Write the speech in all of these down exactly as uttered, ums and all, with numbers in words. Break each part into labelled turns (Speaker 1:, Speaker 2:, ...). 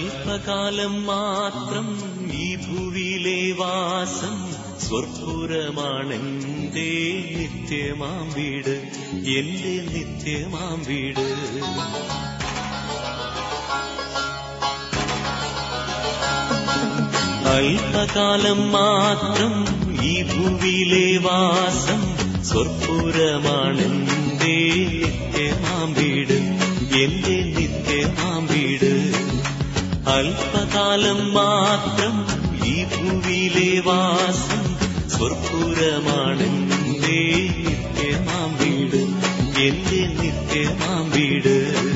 Speaker 1: അല്പകാലം മാത്രം ഈ ഭൂവിലെ വാസം സ്വർപ്പുരമാണെന്റെ നിത്യമാം വീട്, എന്റെ നിത്യമാം വീട്. അല്പകാലം മാത്രം ഈ ഭൂവിലെ വാസം സ്വർപ്പുരമാണെന്റെ നിത്യമാം വീട്, എന്റെ നിത്യമാം വീട്. അല്പകാലം മാത്രം ഈ ഭൂവിലെ വാസം സ്വർപ്പുരമാണെന്റെ നിത്യമാം വീട്, എന്റെ നിത്യമാം വീട്.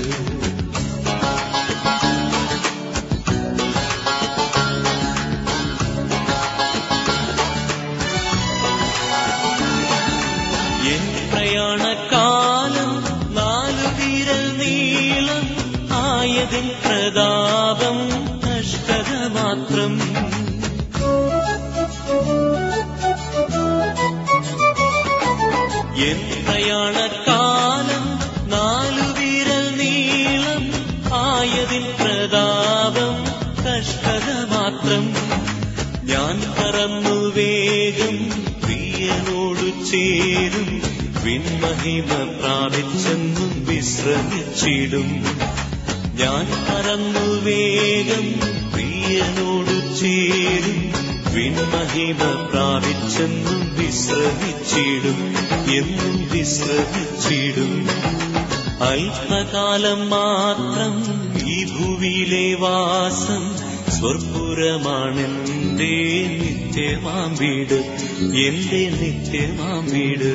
Speaker 1: എൻ പ്രയാണകാലം നാലു വിരൽ നീളം ആയതിൻ പ്രതാപം കഷ്ടത മാത്രം. എൻ പ്രയാണകാലം നാലു വിരൽ നീളം ആയതിൻ പ്രതാപം കഷ്ടത മാത്രം. ഞാൻ പറന്നു വേഗം പ്രിയനോടു ചേരും, വിൺമഹിമ പ്രാപിച്ചെന്നും വിശ്രമിച്ചിടും. ഞാൻ പറന്നു വേഗം പ്രിയനോടു ചേരും, വിൺമഹിമ പ്രാപിച്ചെന്നും വിശ്രമിച്ചിടും, എന്നും വിശ്രമിച്ചിടും. അല്പകാലം മാത്രം ഈ ഭൂവിലെ വാസം സ്വർപ്പുരമാണെന്റെ നിത്യമാം വീട്, എന്റെ നിത്യമാം വീട്.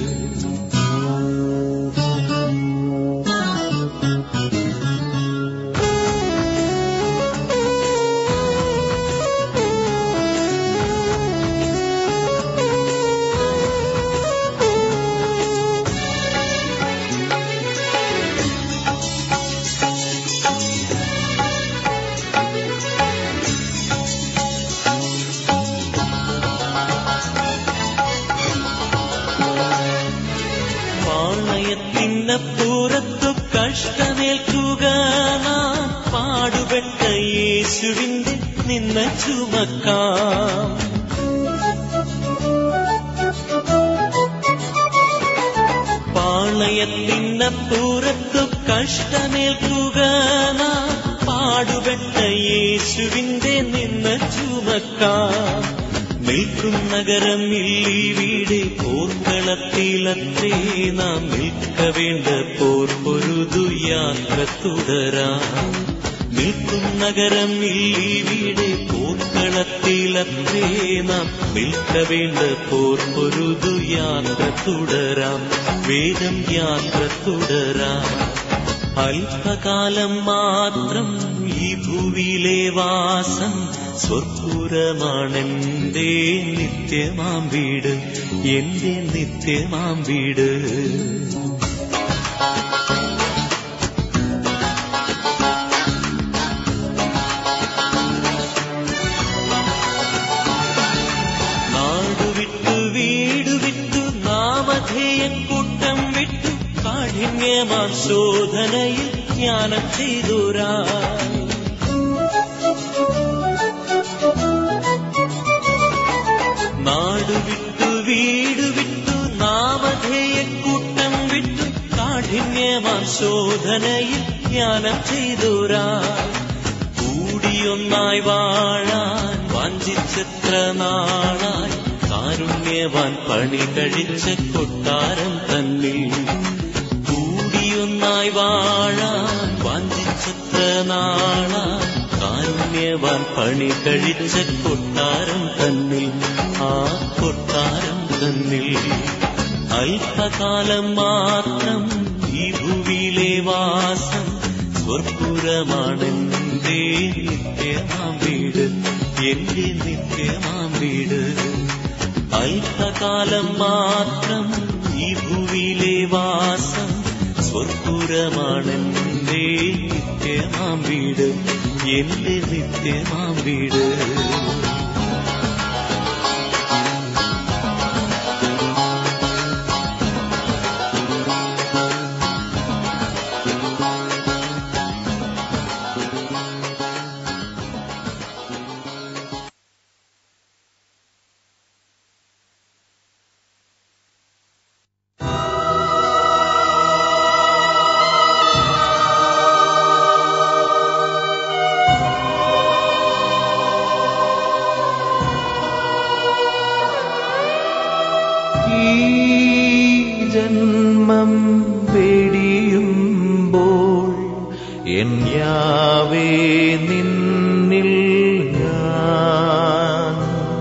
Speaker 1: പാളയത്തിനപ്പുറത്തു കഷ്ടമേൽക്കുക നാം, പാടുപെട്ട യേശുവിന്റെ നിന്ന ചുമക്കാം. പാളയത്തിനപ്പുറത്തു കഷ്ടമേൽക്കുക നാം, പാടുപെട്ട യേശുവിന്റെ നിന്ന ചുമക്കാം. നിൽക്കും നഗരം ഇല്ലീവിടെ പോർക്കളത്തിലത്രേ, നാം നിൽക്ക വേണ്ട പോർ പൊരുതു യാത്ര തുടരാം. നിൽക്കും നഗരം ഇല്ലീവിടെ പോർക്കളത്തിലത്രേ, നാം നിൽക്ക വേണ്ട പോർ പൊരുതു യാത്ര തുടരാം, വേഗം യാത്ര തുടരാം. അല്പകാലം മാത്രം ഈ ഭൂവിലെ വാസം സ്വർപ്പുരമാണെന്റെ നിത്യമാം വീട്, എന്റെ നിത്യമാം വീട്. നാടുവിട്ടു വീടു വിട്ടു നാമധേയക്കൂട്ടം വിട്ടു കാഠിന്യമാം ശോധനയിൽ ജ്ഞാനം ചെയ്തുരാ. നാടുവിട്ടു വീടു വിട്ടു നാമധേയക്കൂട്ടം വിട്ടു കാഠിന്യമാം ശോധനയിൽ ജ്ഞാനം ചെയ്തുരാ. കൂടിയൊന്നായി വാഴാൻ വാഞ്ചിച്ചെത്ര നാളായി, കാരുണ്യവാൻ പണി കഴിച്ച കൊട്ടാരം തന്നിൽ. കൂടിയൊന്നായി വാഴാൻ വാഞ്ചിച്ചെത്ര നാളായി, കാരുണ്യവാൻ പണി കഴിച്ച കൊട്ടാരം തന്നിൽ, ആ കൊട്ടാരം തന്നിൽ. അല്പകാലം മാത്രം ഈ ഭൂവിലെ വാസം സ്വർപ്പുരമാണെന്റെ നിത്യമാം വീട്, എന്റെ നിത്യമാം വീട്. അല്പകാലം മാത്രം ഈ ഭൂവിലെ വാസം സ്വർപ്പുരമാണെന്റെ നിത്യമാം വീട്, എന്റെ നിത്യമാം വീട്. ജന്മം വെടിയുമ്പോൾ എൻ യാവേ നിന്നിൽ ഞാൻ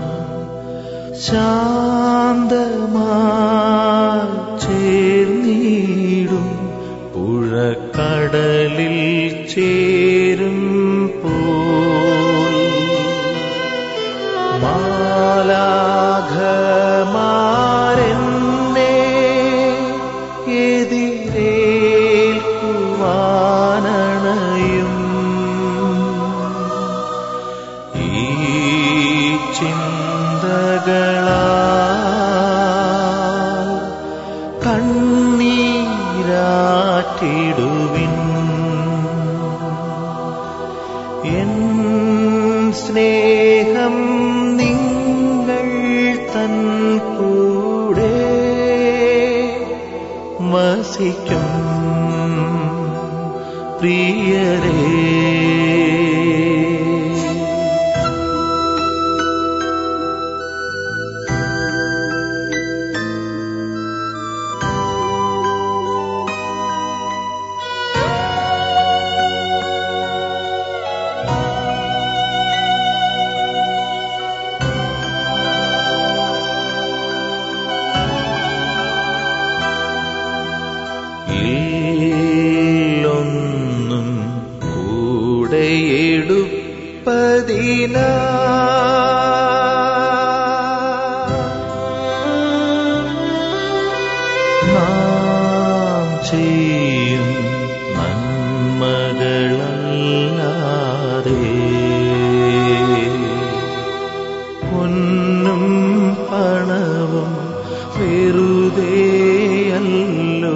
Speaker 1: ശാന്തമായി ചേർന്നിടും പുഴക്കടലിൽ ചേരും പോൽ മാലാഖമാരെന്നെ എതിരേൽക്കുവാനണയും ഈ ചിന്തകളാൽ കണ്ണീരാറ്റിടുവിൻ എൻ സ്നേഹം നിങ്ങൾ തൻ കൂടെ വസിക്കും പ്രിയരേ. ഇല്ലൊന്നും കൂടെയെടുപ്പതിന നാം ചെയ്യും നന്മകളല്ലാതെ പൊന്നും പണവും വെറുതെയല്ലോ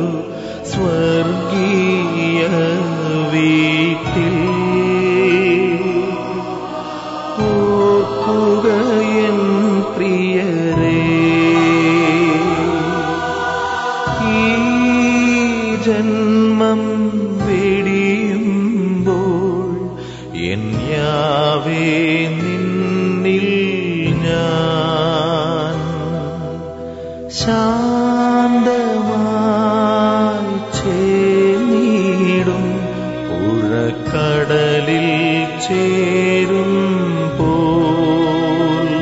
Speaker 1: സ്വർഗീയ വീട്ടിൽ ഓർക്കുകയൻ പ്രിയരേ ഈ ജന്മം വെടിയുമ്പോൾ എൻ യാവേ നിന്നിൽ ഞാൻ ശാന്തമായി ചേർന്നിടും പുഴക്കടലിൽ ചേരും പോൽ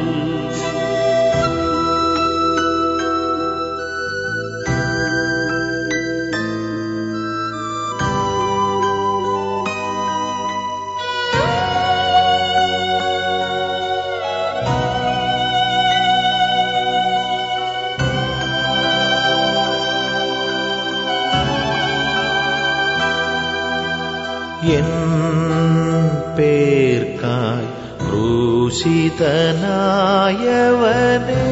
Speaker 1: എൻ പേർക്കായി ക്രൂശിതനായവനേ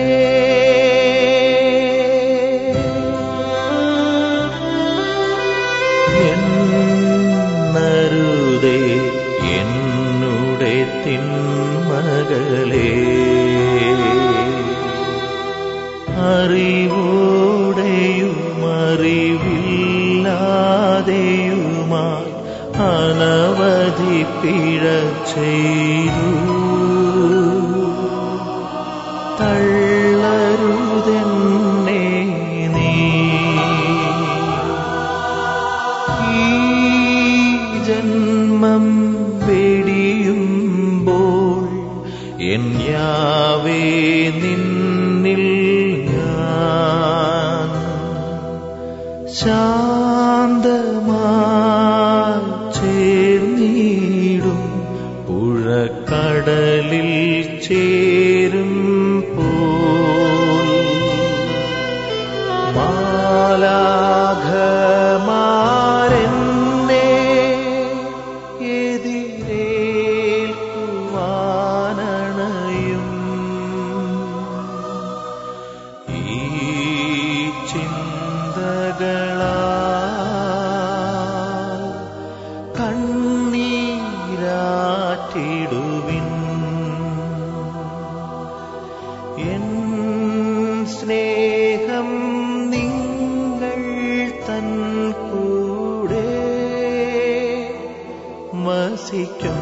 Speaker 1: എന്നരുതേ എന്നുടെ തിന്മകളേ അറിവോടെയും അറിവില്ലാതെയുമായി അനവധി പിഴ ചെയ്തു തള്ളരുതെന്നെ നീ ഈ ജന്മം വെടിയുമ്പോൾ എൻ യാവേ നിന്നിൽ ഞാൻ ശാന്തമായി ചേർന്നിടും പുഴക്കടലിൽ ചേരും പോൽ മാലാഖമാരെന്നെ എതിരേൽക്കുവാനണയും ഈ ചിന്തകളാൽ കണ്ണീരാറ്റിടുവിൻ എൻ സ്നേഹം നിങ്ങൾ തൻ കൂടെ വസിക്കും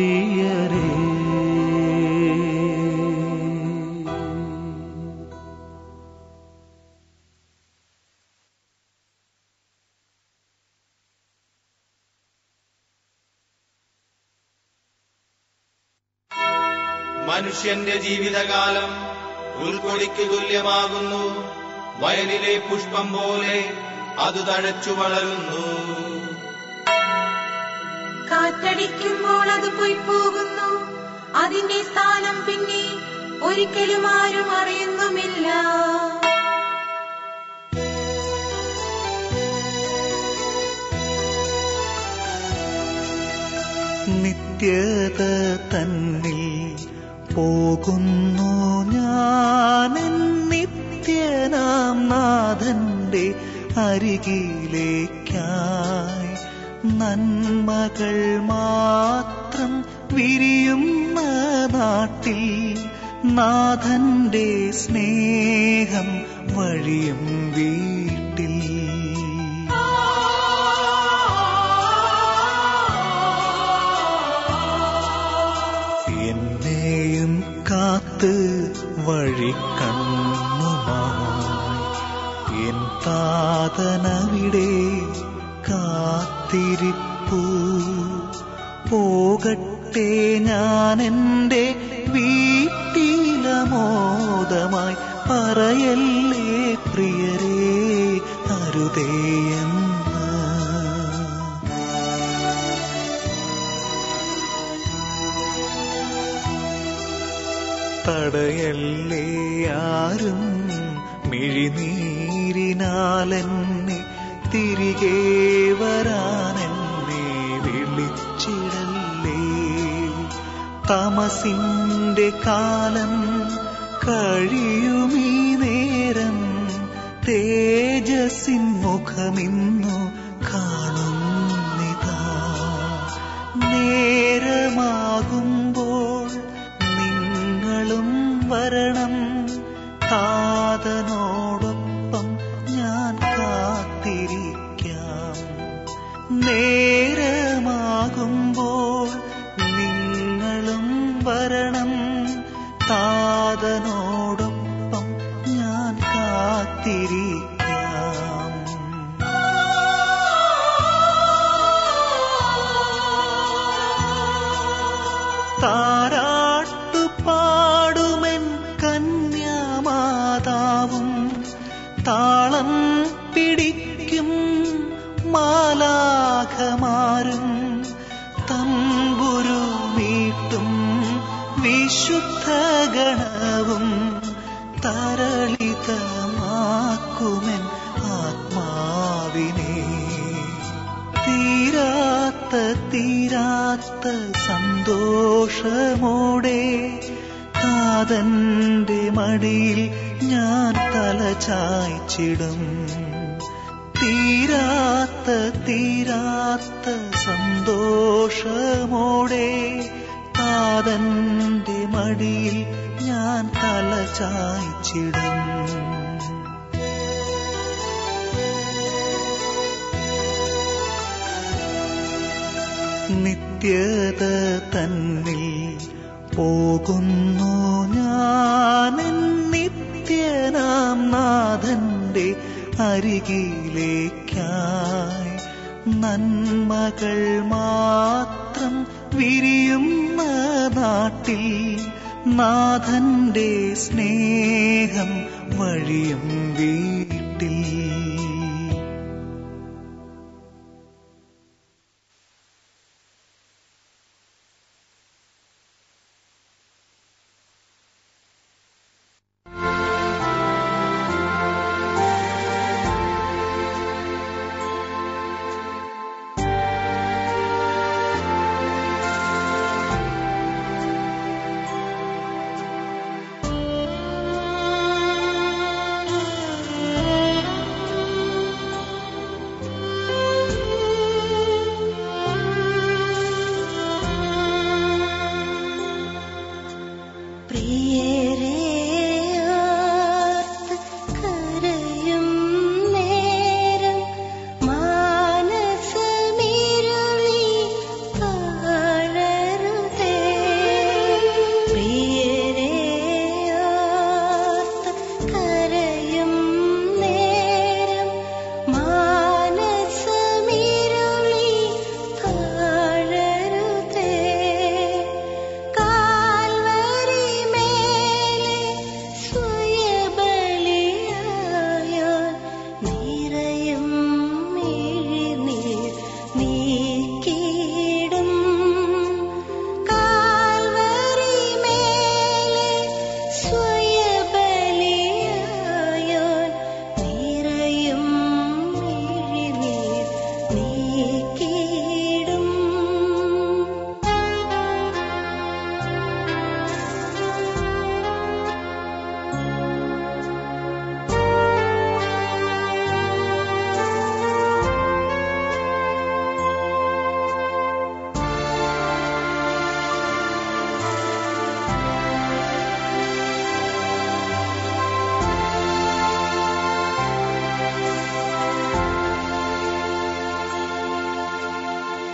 Speaker 1: പ്രിയരേ.
Speaker 2: മനുഷ്യന്റെ ജീവിതകാലം ഉൾക്കൊടിക്ക് തുല്യമാകുന്നു. വയലിലെ പുഷ്പം പോലെ അത് തഴച്ചു വളരുന്നു.
Speaker 3: കാറ്റടിക്കുമ്പോൾ അത് പോയി പോകുന്നു, അതിന്റെ സ്ഥാനം പിന്നെ ഒരിക്കലും ആരും അറിയുന്നുമില്ല.
Speaker 1: നിത്യത തന്നിൽ പോകുന്നു ഞാൻ, നിത്യനാം നാഥന്റെ അരികിലേക്കായി. നന്മകൾ മാത്രം വിരിയുന്ന നാട്ടിൽ നാഥന്റെ സ്നേഹം വഴിയും വീട്ടിൽ. എന്നെയും കാത്ത് വഴിക്കണ്ണുമായി എൻ താതനവിടെ കാത്തിരിപ്പു. പോകട്ടെ ഞാൻ എൻ്റെ വീട്ടിലമോദമായി, പറയല്ലേ പ്രിയരേ അരുതേയെന്ന്. തടയല്ലേ ആരും മിഴിനീരിനാലെന്നെ, തിരികെ വരാനെന്നെ വിളിച്ചിടല്ലേ. തമസിന്റെ കാലം കഴിയുമീ നേരം, തേജസ്സിൻ മുഖമിന്നു കാണുന്നിതാ. നേരമാകുമ്പോൾ നിങ്ങളും വരണം, താതനോടൊപ്പം ഞാൻ കാത്തിരിക്കാം. നേരമാകുമ്പോൾ നിങ്ങളും വരണം, താതനോടൊപ്പം ഞാൻ കാത്തിരിക്കാം. താരാട്ടുപാടുമെൻ കന്യാമാതാവും, താളം പിടിക്കും മാലാഖമാരും, തമ്പുരു മീട്ടും വിശുദ്ധഗണവും, തരളിതമാക്കുമെൻ ആത്മാവിനെ. തീരാത്ത തീരാത്ത സന്തോഷമോടെ താതന്റെ മടിയിൽ ഞാൻ തല ചായ്ച്ചിടും. തീരാത്ത തീരാത്ത സന്തോഷമോടെ താതന്റെ മടിയിൽ ഞാൻ തല ചായ്ച്ചിടും. നിത്യത തന്നിൽ പോകുന്നു ഞാൻ, നിത്യനാം നാഥന്റെ അരികിലേക്കായി. നന്മകൾ മാത്രം വിരിയുന്ന നാട്ടിൽ നാഥന്റെ സ്നേഹം വഴിയും വീട്ടിൽ.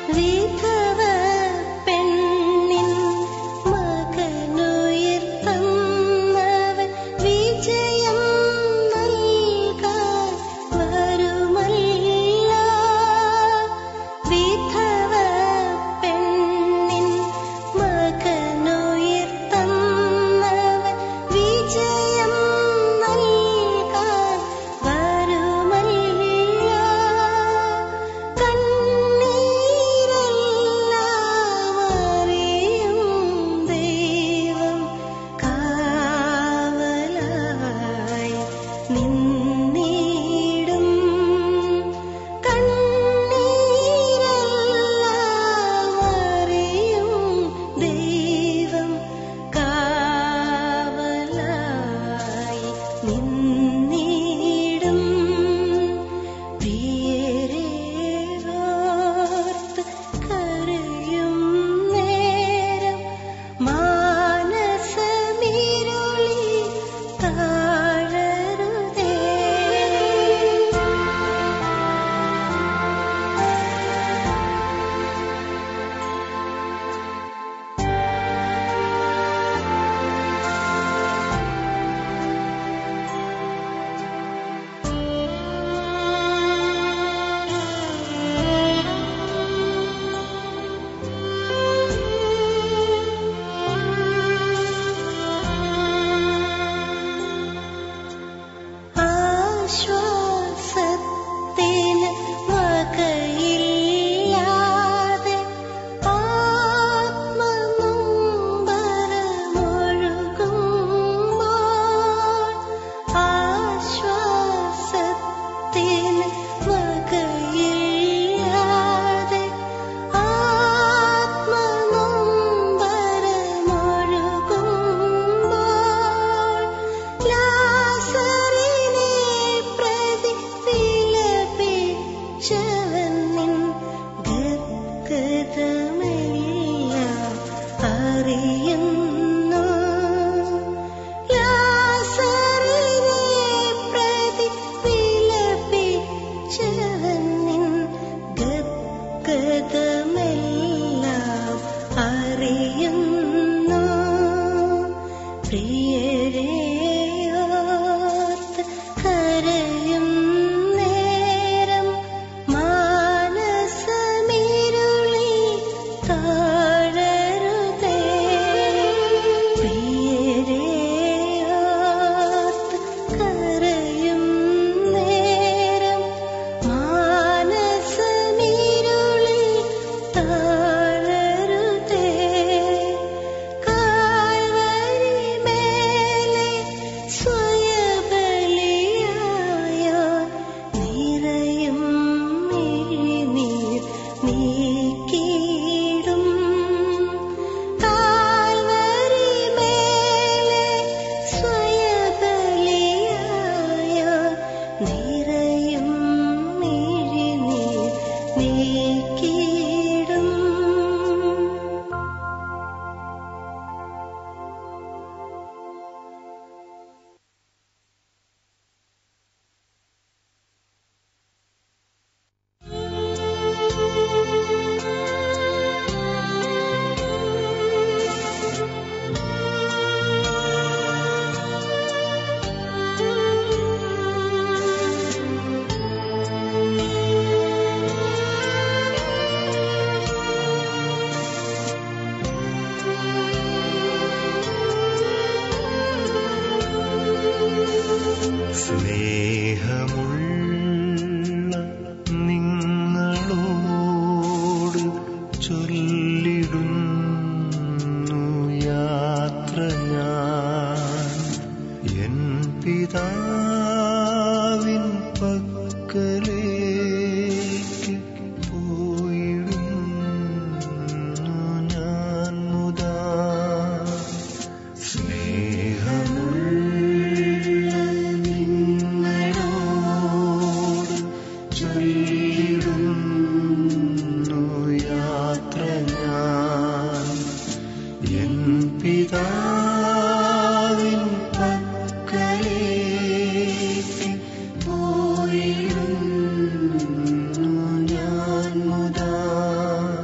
Speaker 4: പോയിരുന്നു ഞാൻ മുതാ.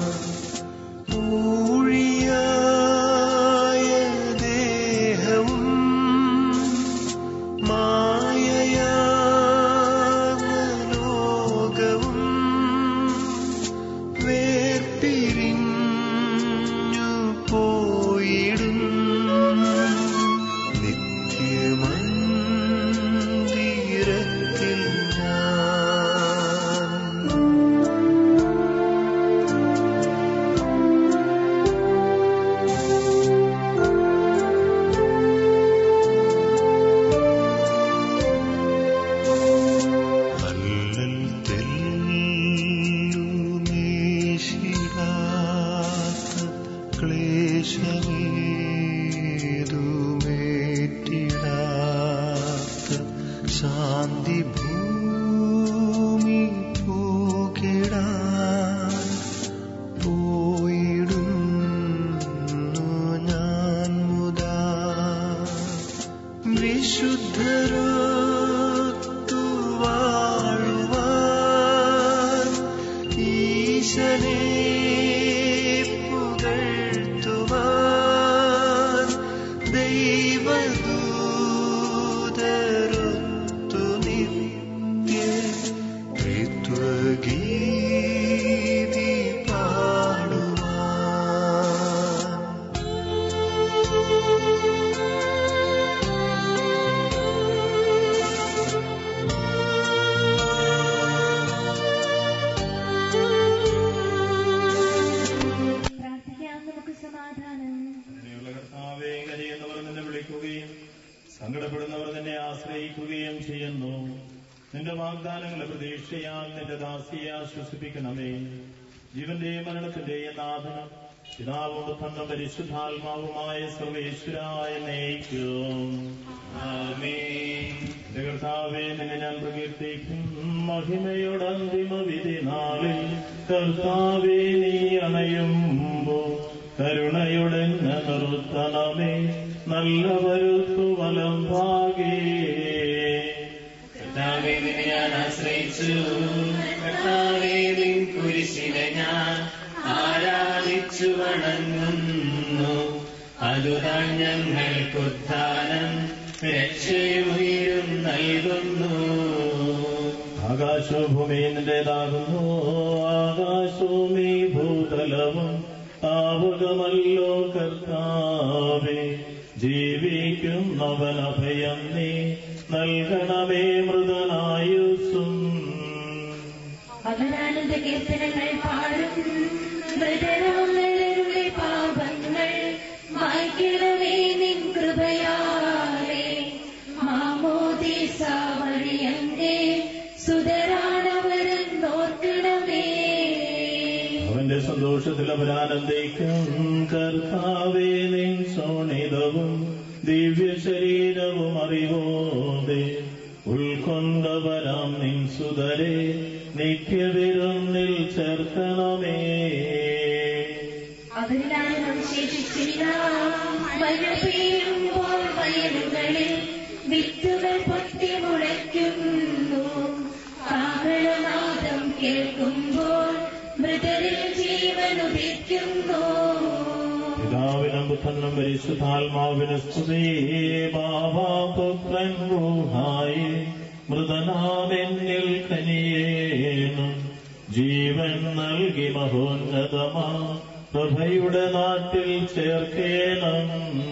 Speaker 4: നിന്റെ വാഗ്ദാനങ്ങളെ പ്രതീക്ഷയാൽ നിന്റെ ദാസിയെ ആശ്വസിപ്പിക്കണമേ. ജീവന്റെയും മരണത്തിന്റെയും നാഥനും പിതാവും പുത്രനും പരിശുദ്ധാത്മാവുമായ സർവേശ്വരായ നയിക്കും. ആമേൻ. കർത്താവേ, നിന്നെ ഞാൻ പ്രകീർത്തിക്കും. മഹിമയുടെ അന്തിമ വിധി നാളിൽ കർത്താവേ, നീ അണയുമ്പോ കരുണയുടെ നിർത്തണമേ. നല്ല വരുത്തു വലം ഭാഗേ.
Speaker 5: കർത്താവേ, നിന്നെ ഞാൻ ആശ്രയിച്ചു. കർത്താവേ, നിൻ കുരിശിനെ ഞാൻ ആരാധിച്ചു വണങ്ങുന്നു. അതുതാൻ ഞങ്ങൾക്കുദ്ധാനം രക്ഷയുയരും നൽകുന്നു.
Speaker 4: ആകാശഭൂമി നിന്റേതാകുന്നു. ആകാശവും ഈ ഭൂതലവും ആവുകമല്ലോ കർത്താവേ. ജീവിക്കുന്നവനഭയം നീ നൽകണമേ മൃതനായുസ്സും.
Speaker 3: അവരാനന്ദ കീർത്തനങ്ങൾ പാടും. മൃതരാമരുടെ പാപങ്ങൾ മായ്ക്കണമേ നിൻ കൃപയാലേ. മാമോദീസ വഴിയങ്ങേ സുതരാണവരും നോക്കണമേ.
Speaker 4: അവന്റെ സന്തോഷത്തിൽ അവരാനന്ദിക്കും. കർത്താവേ, നിൻ ശോണിതവും ദിവ്യ ശരീരവും അറിവോടെ ഉൾക്കൊണ്ടവരാം നിൻ സുതരെ നിത്യവിരുന്നിൽ ചേർക്കണമേ.
Speaker 3: അവരിലാരും ശേഷിച്ചില്ല. മഴ പെയ്യുമ്പോൾ വയലുകളിൽ വിത്തുകൾ പൊട്ടി മുളയ്ക്കുന്നു. കാഹളനാദം കേൾക്കുമ്പോൾ മൃതരിൽ ജീവനുദിക്കുന്നു.
Speaker 4: പിതാവിനും പുത്രനും പരിശുദ്ധാത്മാവിനും സ്തുതി. ബാവാപുത്രൻ റൂഹായി മൃതനാമെന്നിൽ കനിയേണം. ജീവൻ നൽകി മഹോന്നതമാ പ്രഭയുടെ നാട്ടിൽ ചേർക്കേണം.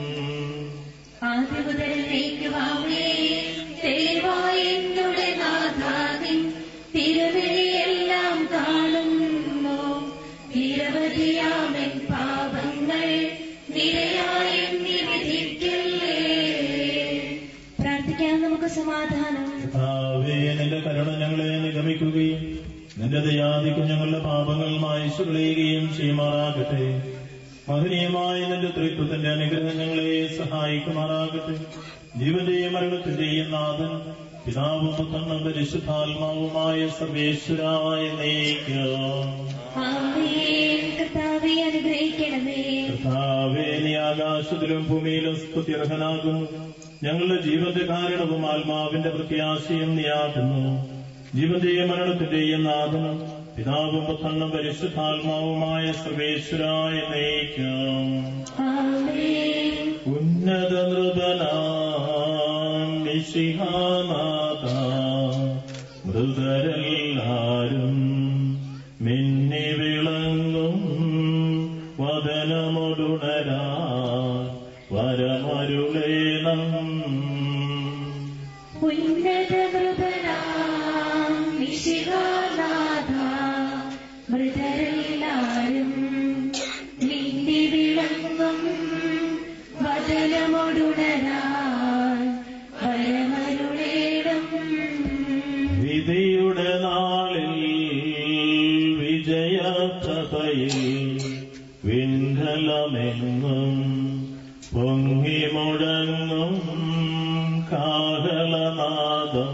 Speaker 3: ആദ്യമുതലേക്കുവാമേ ദൈവായെന്നുടെ നാഥാദിൻ തിരുവഴിയെല്ലാം കാണുന്നു. നിരവധിയാമൻ പാപങ്ങൾ നിരയായെന്നി വിധിക്കല്ലേ. പ്രാർത്ഥിക്കാൻ നമുക്ക് സമാധാനം.
Speaker 4: കർത്താവേ, നിന്റെ കരുണ ഞങ്ങളെ നിഗമിക്കുകയും നിന്റെ ദയാദിക്കും ഞങ്ങളുടെ പാപങ്ങൾ മായ്ച്ചു കളയുകയും ചെയ്യുമാറാകട്ടെ. മഹനീയമായ നിന്റെ ത്രിത്വത്തിന്റെ അനുഗ്രഹം ഞങ്ങളെ സഹായിക്കുമാറാകട്ടെ. ജീവന്റെയും മരണത്തിന്റെയും നാഥൻ പിതാവും പുത്രനും പരിശുദ്ധാത്മാവുമായ സർവേശ്വരായ നയിക്കും.
Speaker 3: കർത്താവേ, അനുഗ്രഹിക്കണമേ.
Speaker 4: കർത്താവേ, നീ ആകാശത്തിലും ഭൂമിയിലും സ്തുത്യർഹനാകുന്നു. ഞങ്ങളുടെ ജീവന്റെ കാരണവും ആത്മാവിന്റെ പ്രത്യാശയും നീയാകുന്നു. ജീവന്റെയും മരണത്തിന്റെയും നാഥനും പിതാവും പുത്രനും പരിശുദ്ധാത്മാവുമായ സർവേശ്വരായ നയിക്കും. ഉന്നത നൃപനാം മിശിഹാനാഥ മൃതരെല്ലാരും മിന്നി വിളങ്ങും വദനമൊടുണരാ വരമരുളേണം.
Speaker 3: ഉന്നത നൃപനാം മിശിഹാനാഥ മൃതരെല്ലാരും മിന്നി വിളങ്ങും വദനമൊടുണരാൻ വരമരുളേണം.
Speaker 4: വിധിയുടെ നാളിൽ വിജയപ്രഭയിൽ വിണ്ഡലമെങ്ങും പൊങ്ങി മുഴങ്ങും കാഹളനാദം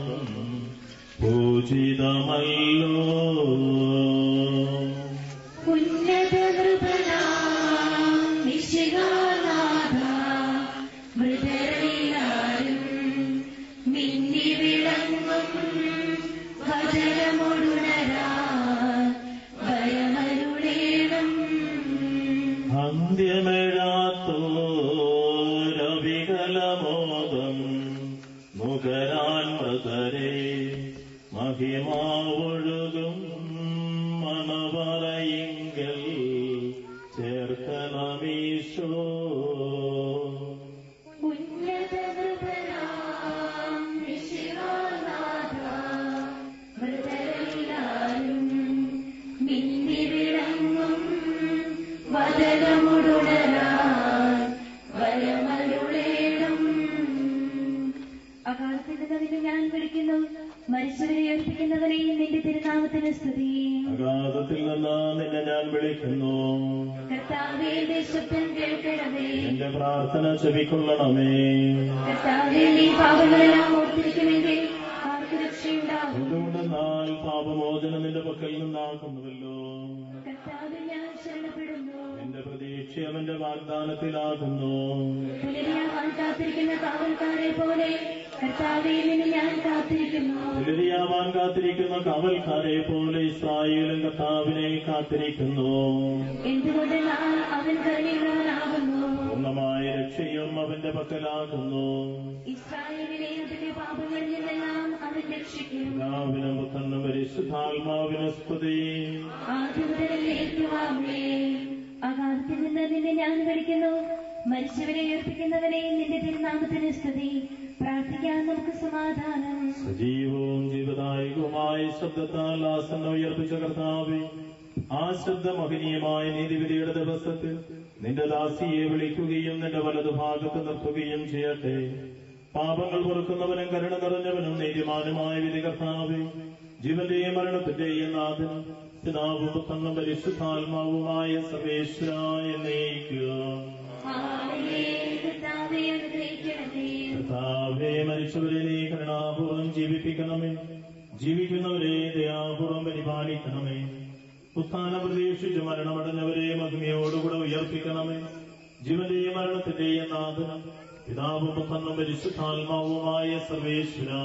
Speaker 4: പൂജിതമല്ലോ.
Speaker 3: ഉന്നത നൃപനാം മിശിഹാനാഥ മൃതരെല്ലാരും മിന്നി വിളങ്ങും വദനമൊടുണരാൻ വരമരുളേണം.
Speaker 4: അന്ത്യമെഴാത്തോരവികലമോദം മുഖരാൻ മൃതരെ മഹിമാവൊഴുകും മണവറയിങ്കൽ ചേർക്കണമീശോ.
Speaker 3: ഉന്നത നൃപനാം മിശിഹാനാഥ മൃതരെല്ലാരും മിന്നി വിളങ്ങും വദനമൊടുണരാൻ വരമരുളേണം. അകാലത്തിന്റെ നദിനെ ഞാൻ വിളിക്കുന്നു. മരിച്ചവരെ തിരുനാമത്തിന് സ്തുതി.
Speaker 4: അഗാധത്തിൽ നിന്ന് നിന്നെ ഞാൻ വിളിക്കുന്നു.
Speaker 3: കർത്താവേ, എന്റെ ശബ്ദം കേൾക്കണമേ.
Speaker 4: എന്റെ പ്രാർത്ഥന ചെവിക്കൊള്ളണമേ.
Speaker 3: കർത്താവേ, നീ പാപങ്ങളെല്ലാം ഓർത്തിരിക്കുമെങ്കിൽ ആർക്ക് രക്ഷയുണ്ടാകും?
Speaker 4: എന്തുകൊണ്ടെന്നാൽ പാപമോചനം നിന്റെ പക്കൽ നിന്നാകുന്നുവല്ലോ.
Speaker 3: കർത്താവേ, ഞാൻ ശരണപ്പെടുന്നു.
Speaker 4: എന്റെ പ്രതീക്ഷ അവന്റെ വാഗ്ദാനത്തിലാകുന്നു.
Speaker 3: പുലരിയാവാൻ കാത്തിരിക്കുന്ന കാവൽക്കാരെ പോലെ കർത്താവേ, നിന്നെ ഞാൻ കാത്തിരിക്കുന്നു.
Speaker 4: പുലരിയാവാൻ കാത്തിരിക്കുന്ന കാവൽക്കാരെ പോലെ ഇസ്രായേലും കർത്താവിനെ കാത്തിരിക്കുന്നു.
Speaker 3: എന്തുകൊണ്ടെന്നാൽ അവൻ കരുണയുള്ളവനാകുന്നു.
Speaker 4: പൂർണ്ണമായ രക്ഷയും അവന്റെ പക്കലാകുന്നു.
Speaker 3: ഇസ്രായേലിനെ അതിന്റെ പാപങ്ങളിൽ നിന്നെല്ലാം അവൻ രക്ഷിക്കും.
Speaker 4: പിതാവിനും പുത്രനും പരിശുദ്ധാത്മാവിനും സ്തുതി.
Speaker 3: ആദ്യം മുതലേക്കും ആമേൻ. അകാലത്തിൽ നിന്ന് നിന്നെ ഞാൻ വിളിക്കുന്നു. മരിച്ചവരെ ഉയർപ്പിക്കുന്നവനെ നിന്റെ തിരുനാമത്തിന് സ്തുതി. പ്രാർത്ഥിക്കാൻ നമുക്ക് സമാധാനം.
Speaker 4: സജീവവും ജീവദായകവുമായ ശബ്ദത്താൽ ആസനം ഉയർപ്പിച്ച കർത്താവേ, ആ ശബ്ദ മഹനീയമായ നീതിവിധിയുടെ ദിവസത്തിൽ നിന്റെ ദാസിയെ വിളിക്കുകയും നിന്റെ വലതുഭാഗത്ത് നിർത്തുകയും ചെയ്യട്ടെ. പാപങ്ങൾ പൊറുക്കുന്നവനും കരുണ നിറഞ്ഞവനും നീതിമാനുമായ വിധി കർത്താവേ, ജീവന്റെയും മരണത്തിന്റെയും നാഥനും പിതാവും പുത്രനും പരിശുദ്ധാത്മാവുമായ സർവേശ്വരായ എന്നേക്കുക. കർത്താവേ, മരിച്ചവരെ നീ കരുണാപൂർവ്വം ജീവിപ്പിക്കണമേ. ജീവിക്കുന്നവരെ ദയാപൂർവ്വം പരിപാലിക്കണമേ. ഉത്ഥാന പ്രതീക്ഷിച്ച് മരണമടഞ്ഞവരെ മഹിമയോടുകൂടെ ഉയർപ്പിക്കണമേ. ജീവന്റെയും മരണത്തിന്റെയും നാഥനും പിതാവും പുത്രനും പരിശുദ്ധാത്മാവുമായ സർവേശ്വരാ.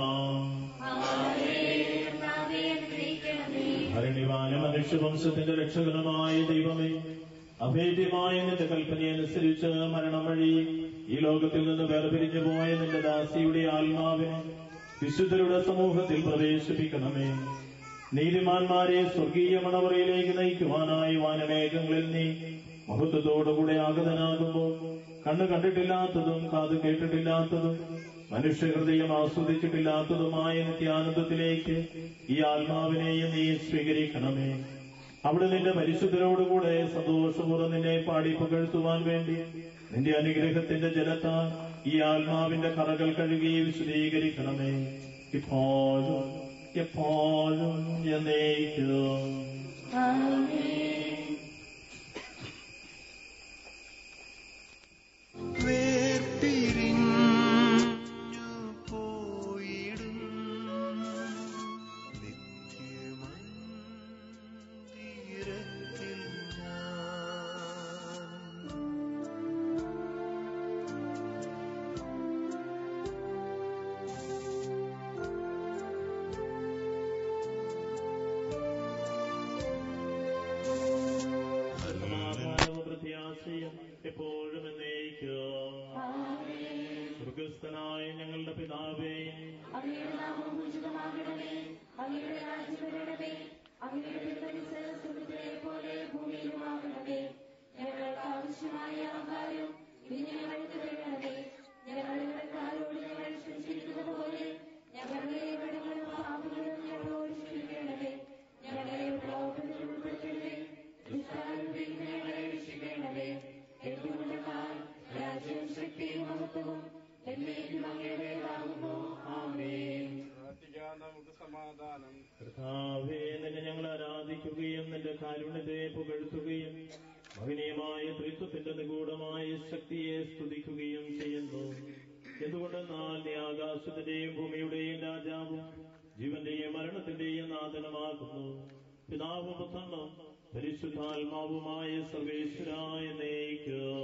Speaker 4: ഹരണിവാന മനുഷ്യവംശത്തിന്റെ രക്ഷകനുമായ ദൈവമേ, അഭേദ്യമായ നിന്റെ കൽപ്പനയനുസരിച്ച് മരണം വഴി ഈ ലോകത്തിൽ നിന്ന് വേർപിരിഞ്ഞു പോയ നിന്റെ ദാസിയുടെ ആത്മാവിനെ വിശുദ്ധരുടെ സമൂഹത്തിൽ പ്രവേശിപ്പിക്കണമേ. നീതിമാന്മാരെ സ്വർഗീയ മണവറയിലേക്ക് നയിക്കുവാനായി വാനമേഘങ്ങളിൽ നീ മഹത്വത്തോടുകൂടെ ആഗതനാകുമ്പോൾ കണ്ണ് കണ്ടിട്ടില്ലാത്തതും കാത് കേട്ടിട്ടില്ലാത്തതും മനുഷ്യഹൃദയം ആസ്വദിച്ചിട്ടില്ലാത്തതുമായ നിത്യാനന്ദത്തിലേക്ക് ഈ ആത്മാവിനെയും നീ സ്വീകരിക്കണമേ. അവിടെ നിന്റെ പരിശുദ്ധരോടുകൂടെ സന്തോഷപൂർവ്വം നിന്നെ പാടി പുകഴ്ത്തുവാൻ വേണ്ടി നിന്റെ അനുഗ്രഹത്തിന്റെ ജലത്താൽ ഈ ആത്മാവിന്റെ കറകൾ കഴുകി വിശദീകരിക്കണമേ. ഇപ്പോഴും എപ്പോഴും എന്നേക്കും.
Speaker 1: വേർപിരിഞ്ഞു പോയിടും നിത്യമന്ദിരത്തിൽ
Speaker 4: പ്രത്യാശയും എപ്പോഴും എന്നേക്കും. സ്വർഗസ്ഥനായ ഞങ്ങളുടെ പിതാവേ,
Speaker 3: അങ്ങയുടെ നാമം പൂജിതമാകണമേ. അങ്ങയുടെ രാജ്യം വരണമേ. അങ്ങയുടെ തിരുമനസ്സ് സ്വർഗ്ഗത്തിലെ പോലെ ഭൂമിയിലുമാകണമേ. ഞങ്ങൾക്ക് ആവശ്യമായ ആഹാരം ഇന്ന് ഞങ്ങൾക്ക് തരണമേ. ഞങ്ങളുടെ കടക്കാരോട് ഞങ്ങൾ ക്ഷമിച്ചിരിക്കുന്നത് പോലെ ഞങ്ങളുടെ കടങ്ങളും പാപങ്ങളും ഞങ്ങളോട് ക്ഷമിക്കണമേ. ഞങ്ങളെ പ്രലോഭനത്തിൽ ഉൾപ്പെടുത്തരുതേ, ദുഷ്ടാരൂപിയിൽ നിന്ന് ഞങ്ങളെ രക്ഷിക്കണമേ. എന്തുകൊണ്ടെന്നാൽ രാജ്യവും ശക്തിയും മഹത്വവും എന്നേക്കും അങ്ങയുടേതാകുന്നു. ആമേൻ.
Speaker 2: നമുക്ക് സമാധാനം.
Speaker 4: കർത്താവേ, നിന്നെ ഞങ്ങൾ ആരാധിക്കുകയും നിന്റെ കാരുണ്യത്തെ പുകഴ്ത്തുകയും മഹനീയമായ ത്രിത്വത്തിന്റെ നിഗൂഢമായ ശക്തിയെ സ്തുതിക്കുകയും ചെയ്യുന്നു. എന്തുകൊണ്ടെന്നാൽ നീ ആകാശത്തിന്റെയും ഭൂമിയുടെയും രാജാവും ജീവന്റെയും മരണത്തിന്റെയും നാഥനമാകുന്നു. പിതാവും പുത്രനും പരിശുദ്ധാത്മാവുമായ സർവേശ്വരായ എന്നേക്കും.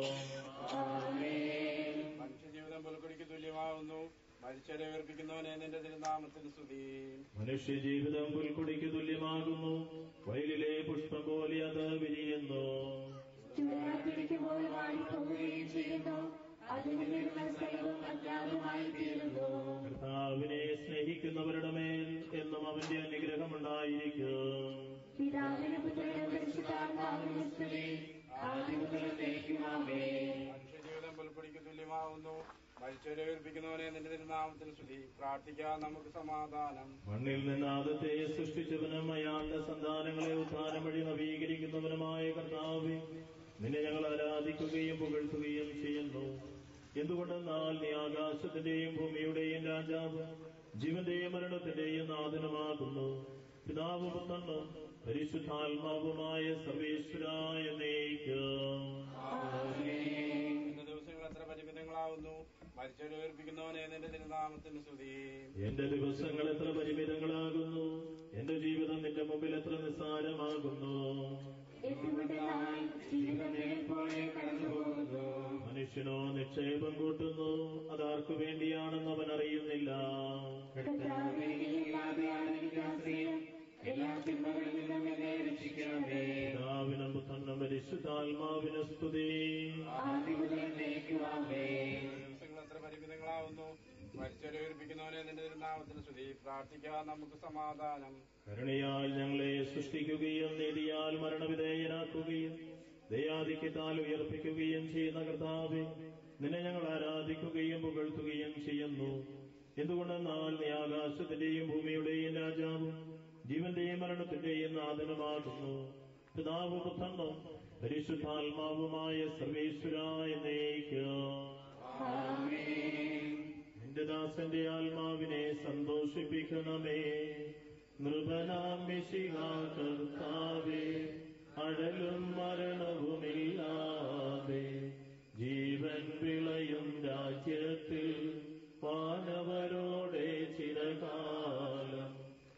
Speaker 2: മനുഷ്യജീവിതം പുൽക്കൊടിക്ക് തുല്യമാവുന്നു. മരിച്ചവരെ ഉയർപ്പിക്കുന്നവനെ നിന്റെ തിരുനാമത്തിന് സ്തുതി.
Speaker 4: മനുഷ്യജീവിതം പുൽക്കൊടിക്ക് തുല്യമാകുന്നു. വയലിലെ പുഷ്പം പോലെ അത് വിരിയുന്നു.
Speaker 3: പിടിക്കുമ്പോൾ വാടിപ്പോവുകയും ചെയ്യുന്നു. അതിന് വരുന്ന സ്ഥലവും അജ്ഞാതമായി തീരുന്നു.
Speaker 4: കർത്താവിനെ സ്നേഹിക്കുന്നവരുടെ മേൽ എന്നും അവന്റെ അനുഗ്രഹമുണ്ടായിരിക്കും.
Speaker 3: പിതാവിന് പുത്രനും പരിശുദ്ധാത്മാവിനും സ്തുതി. ആദ്യം മുതൽ എന്നേക്കും ആമേൻ.
Speaker 2: മനുഷ്യജീവിതം പുൽക്കൊടിക്ക് തുല്യമാവുന്നു. മരിച്ചവരെ ഉയർപ്പിക്കുന്നവനെ നിന്റെ തിരുനാമത്തിന് സ്തുതി. പ്രാർത്ഥിക്കാൻ നമുക്ക് സമാധാനം.
Speaker 4: മണ്ണിൽ നിന്ന് ആദത്തെ സൃഷ്ടിച്ചവനും അയാളുടെ സന്താനങ്ങളെ ഉദ്ധാനം വഴി നവീകരിക്കുന്നവനുമായ കർത്താവേ, നിന്നെ ഞങ്ങൾ ആരാധിക്കുകയും പുകഴ്ത്തുകയും ചെയ്യുന്നു. എന്തുകൊണ്ടെന്നാൽ നീ ആകാശത്തിന്റെയും ഭൂമിയുടെയും രാജാവ് ജീവന്റെയും മരണത്തിന്റെയും നാഥനമാകുന്നു. പിതാവും പുത്രനും പരിശുദ്ധാത്മാവുമായ സർവേശ്വരായ എന്നേക്കും.
Speaker 2: എന്റെ ദിവസങ്ങൾ എത്ര പരിമിതങ്ങളാവുന്നു. മരിച്ചവരെ ഉയർപ്പിക്കുന്നവനെ നിന്റെ തിരുനാമത്തിന് സ്തുതി.
Speaker 4: എന്റെ ദിവസങ്ങൾ എത്ര പരിമിതങ്ങളാകുന്നു. എന്റെ ജീവിതം നിന്റെ മുമ്പിൽ എത്ര നിസ്സാരമാകുന്നു. മനുഷ്യനോ നിക്ഷേപം കൂട്ടുന്നു, അതാർക്കു വേണ്ടിയാണെന്ന് അവൻ അറിയുന്നില്ല. പിതാവിനും പുത്രനും പരിശുദ്ധാത്മാവിന് സ്തുതി.
Speaker 2: ദിവസങ്ങൾ എത്ര പരിമിതങ്ങളാവുന്നു. മരിച്ചവരെ ഉയർപ്പിക്കുന്നവനെ നിന്റെ തിരുനാമത്തിന് സ്തുതി. പ്രാർത്ഥിക്കാൻ നമുക്ക് സമാധാനം.
Speaker 4: കരുണയാൽ ഞങ്ങളെ സൃഷ്ടിക്കുകയും നീതിയാൽ മരണവിധേയനാക്കുകയും ദയാധിക്യത്താൽ ഉയർപ്പിക്കുകയും ചെയ്യുന്ന കർത്താവേ, നിന്നെ ഞങ്ങൾ ആരാധിക്കുകയും പുകഴ്ത്തുകയും ചെയ്യുന്നു. എന്തുകൊണ്ടെന്നാൽ നീ ആകാശത്തിന്റെയും ഭൂമിയുടെയും രാജാവും ജീവന്റെയും മരണത്തിന്റെയും നാഥനുമാകുന്നു. പിതാവും പുത്രനും പരിശുദ്ധാത്മാവുമായ സർവേശ്വരായ എന്നേക്കും. നിന്റെ ദാസന്റെ ആത്മാവിനെ സന്തോഷിപ്പിക്കണമേ. നൃപനാം മിശിഹാ കർത്താവേ, അഴലും മരണവുമില്ലാതെ ജീവൻ വിളയും രാജ്യത്തിൽ വാനവരോടെ ചിരകാലം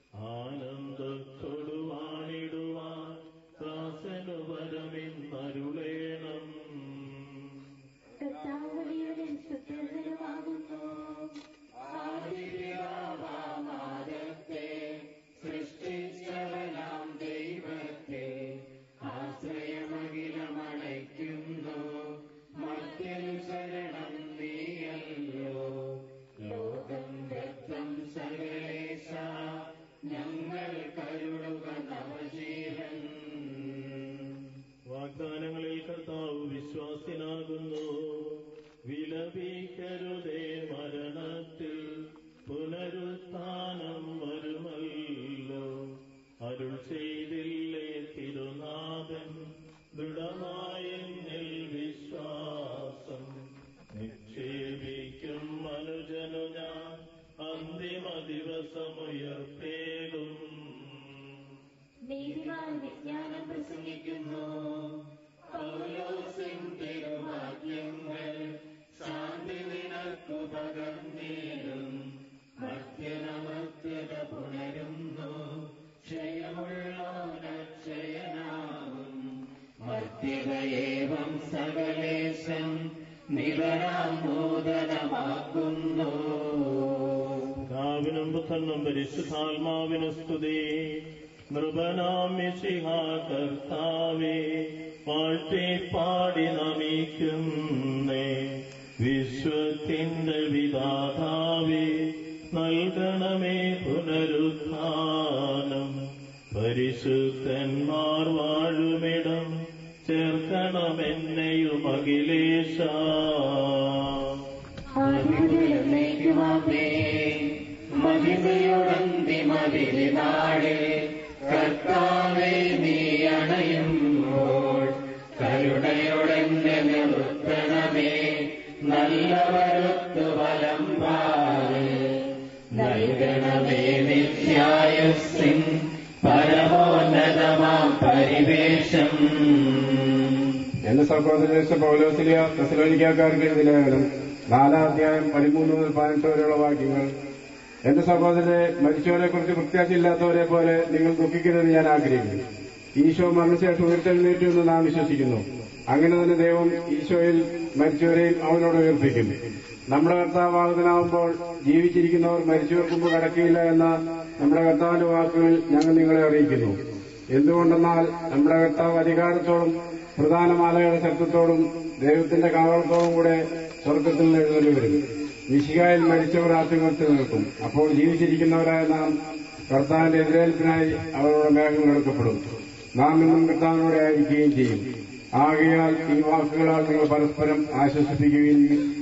Speaker 4: ആനന്ദത്തൊടുവാനിടുവാൻ ദാസനു വരമിന്നരുളേണം.
Speaker 5: സൃഷ്ടിച്ചവനാം ദൈവത്തെ ആശ്രയമഖിലമണയ്ക്കുന്നു. മർത്യൻ ശരണം നീയല്ലോ. ലോകം രക്തം സകലേശ ഞങ്ങൾ കരുളുക നവജീവൻ.
Speaker 4: വാഗ്ദാനങ്ങളിൽ കർത്താവ് വിശ്വാസിനാകുന്നു. വിലപിക്കരുതേ, മരണത്തിൽ പുനരുത്ഥാനം വരുമല്ലോ. അരുൾ ചെയ്തില്ലേ തിരുനാഥൻ, ദൃഢമായെന്നിൽ വിശ്വാസം നിക്ഷേപിക്കും മനുജനു ഞാൻ അന്തിമ ദിവസമുയർത്തേകും.
Speaker 3: നീതിമാൻ വിജ്ഞാനം പ്രസംഗിക്കുന്നു.
Speaker 5: പൗലോസിൻ തിരുവാക്യങ്ങൾ ശാന്തി നിനക്കു പകർന്നേരും. മർത്യനമർത്യത പുണരുന്നു. ക്ഷയമുള്ളോനക്ഷയനാവും. മർത്യതയേവം സകലേശം നിവരാം മോദനമാക്കുന്നു.
Speaker 4: പിതാവിനും പുത്രനും പരിശുദ്ധാത്മാവിന് സ്തുതി. നൃപനാം മിശിഹാ കർത്താവേ, വാഴ്ത്തി പാടി നമിക്കുന്നേ. വിശ്വത്തിന്റെ വിധാതാവേ, നൽകണമേ പുനരുത്ഥാനം. പരിശുദ്ധന്മാർ വാഴുമിടം ചേർക്കണമെന്നെയും അഖിലേശ.
Speaker 5: മഹിമയോടന്തിമവിരിനാളെ കർത്താവേ, നീ അണയുമ്പോൾ കരുണയോടെന്നെ നിർത്തണമേ. നല്ലവരൊത്തു വലം പാല് നൽകണമേ. നിത്യായുസ്സിൻ പരമോന്നതമാം പരിവേഷം.
Speaker 2: എന്റെ സഹോദരൻ പൗലോസിലിയ തെസലോനിക്കക്കാർക്ക് എഴുതിയ ലേഖനം നാലാം അധ്യായം പതിമൂന്ന് മുതൽ പതിനെട്ട് വരെയുള്ള വാക്യങ്ങൾ. എന്റെ സഹോദരനെ, മരിച്ചവരെ കുറിച്ച് പ്രത്യാശയില്ലാത്തവരെ പോലെ നിങ്ങൾ ദുഃഖിക്കരുതെന്ന് ഞാൻ ആഗ്രഹിക്കുന്നു. ഈശോ മരണശേഷം ഉയർത്തെഴുന്നേറ്റു എന്ന് നാം വിശ്വസിക്കുന്നു. അങ്ങനെ തന്നെ ദൈവം ഈശോയിൽ മരിച്ചവരെയും അവനോട് ഉയർപ്പിക്കും. നമ്മുടെ കർത്താവ് ആഗതനാവുമ്പോൾ ജീവിച്ചിരിക്കുന്നവർ മരിച്ചവർക്ക് മുമ്പ് കടക്കില്ല എന്ന നമ്മുടെ കർത്താവിന്റെ വാക്കുകൾ ഞങ്ങൾ നിങ്ങളെ അറിയിക്കുന്നു. എന്തുകൊണ്ടെന്നാൽ നമ്മുടെ കർത്താവ് അധികാരത്തോടും പ്രധാനമാലയുടെ ശബ്ദത്തോടും ദൈവത്തിന്റെ കാവളത്തോടും കൂടെ സ്വർഗത്തിൽ നിന്ന് എഴുന്നള്ളി വരും. മിശിഹായിൽ മരിച്ചവർ ആദ്യങ്ങളിൽ നിൽക്കും. അപ്പോൾ ജീവിച്ചിരിക്കുന്നവരായ നാം കർത്താവിന്റെ എതിരേൽപ്പിനായി അവരുടെ മേഘങ്ങൾ എടുക്കപ്പെടും. നാം ഇന്നും കർത്താവിനോടെ ആയിരിക്കുകയും ചെയ്യും. ആകയാൽ ഈ വാക്കുകളാൽ നിങ്ങൾ പരസ്പരം ആശ്വസിപ്പിക്കുകയും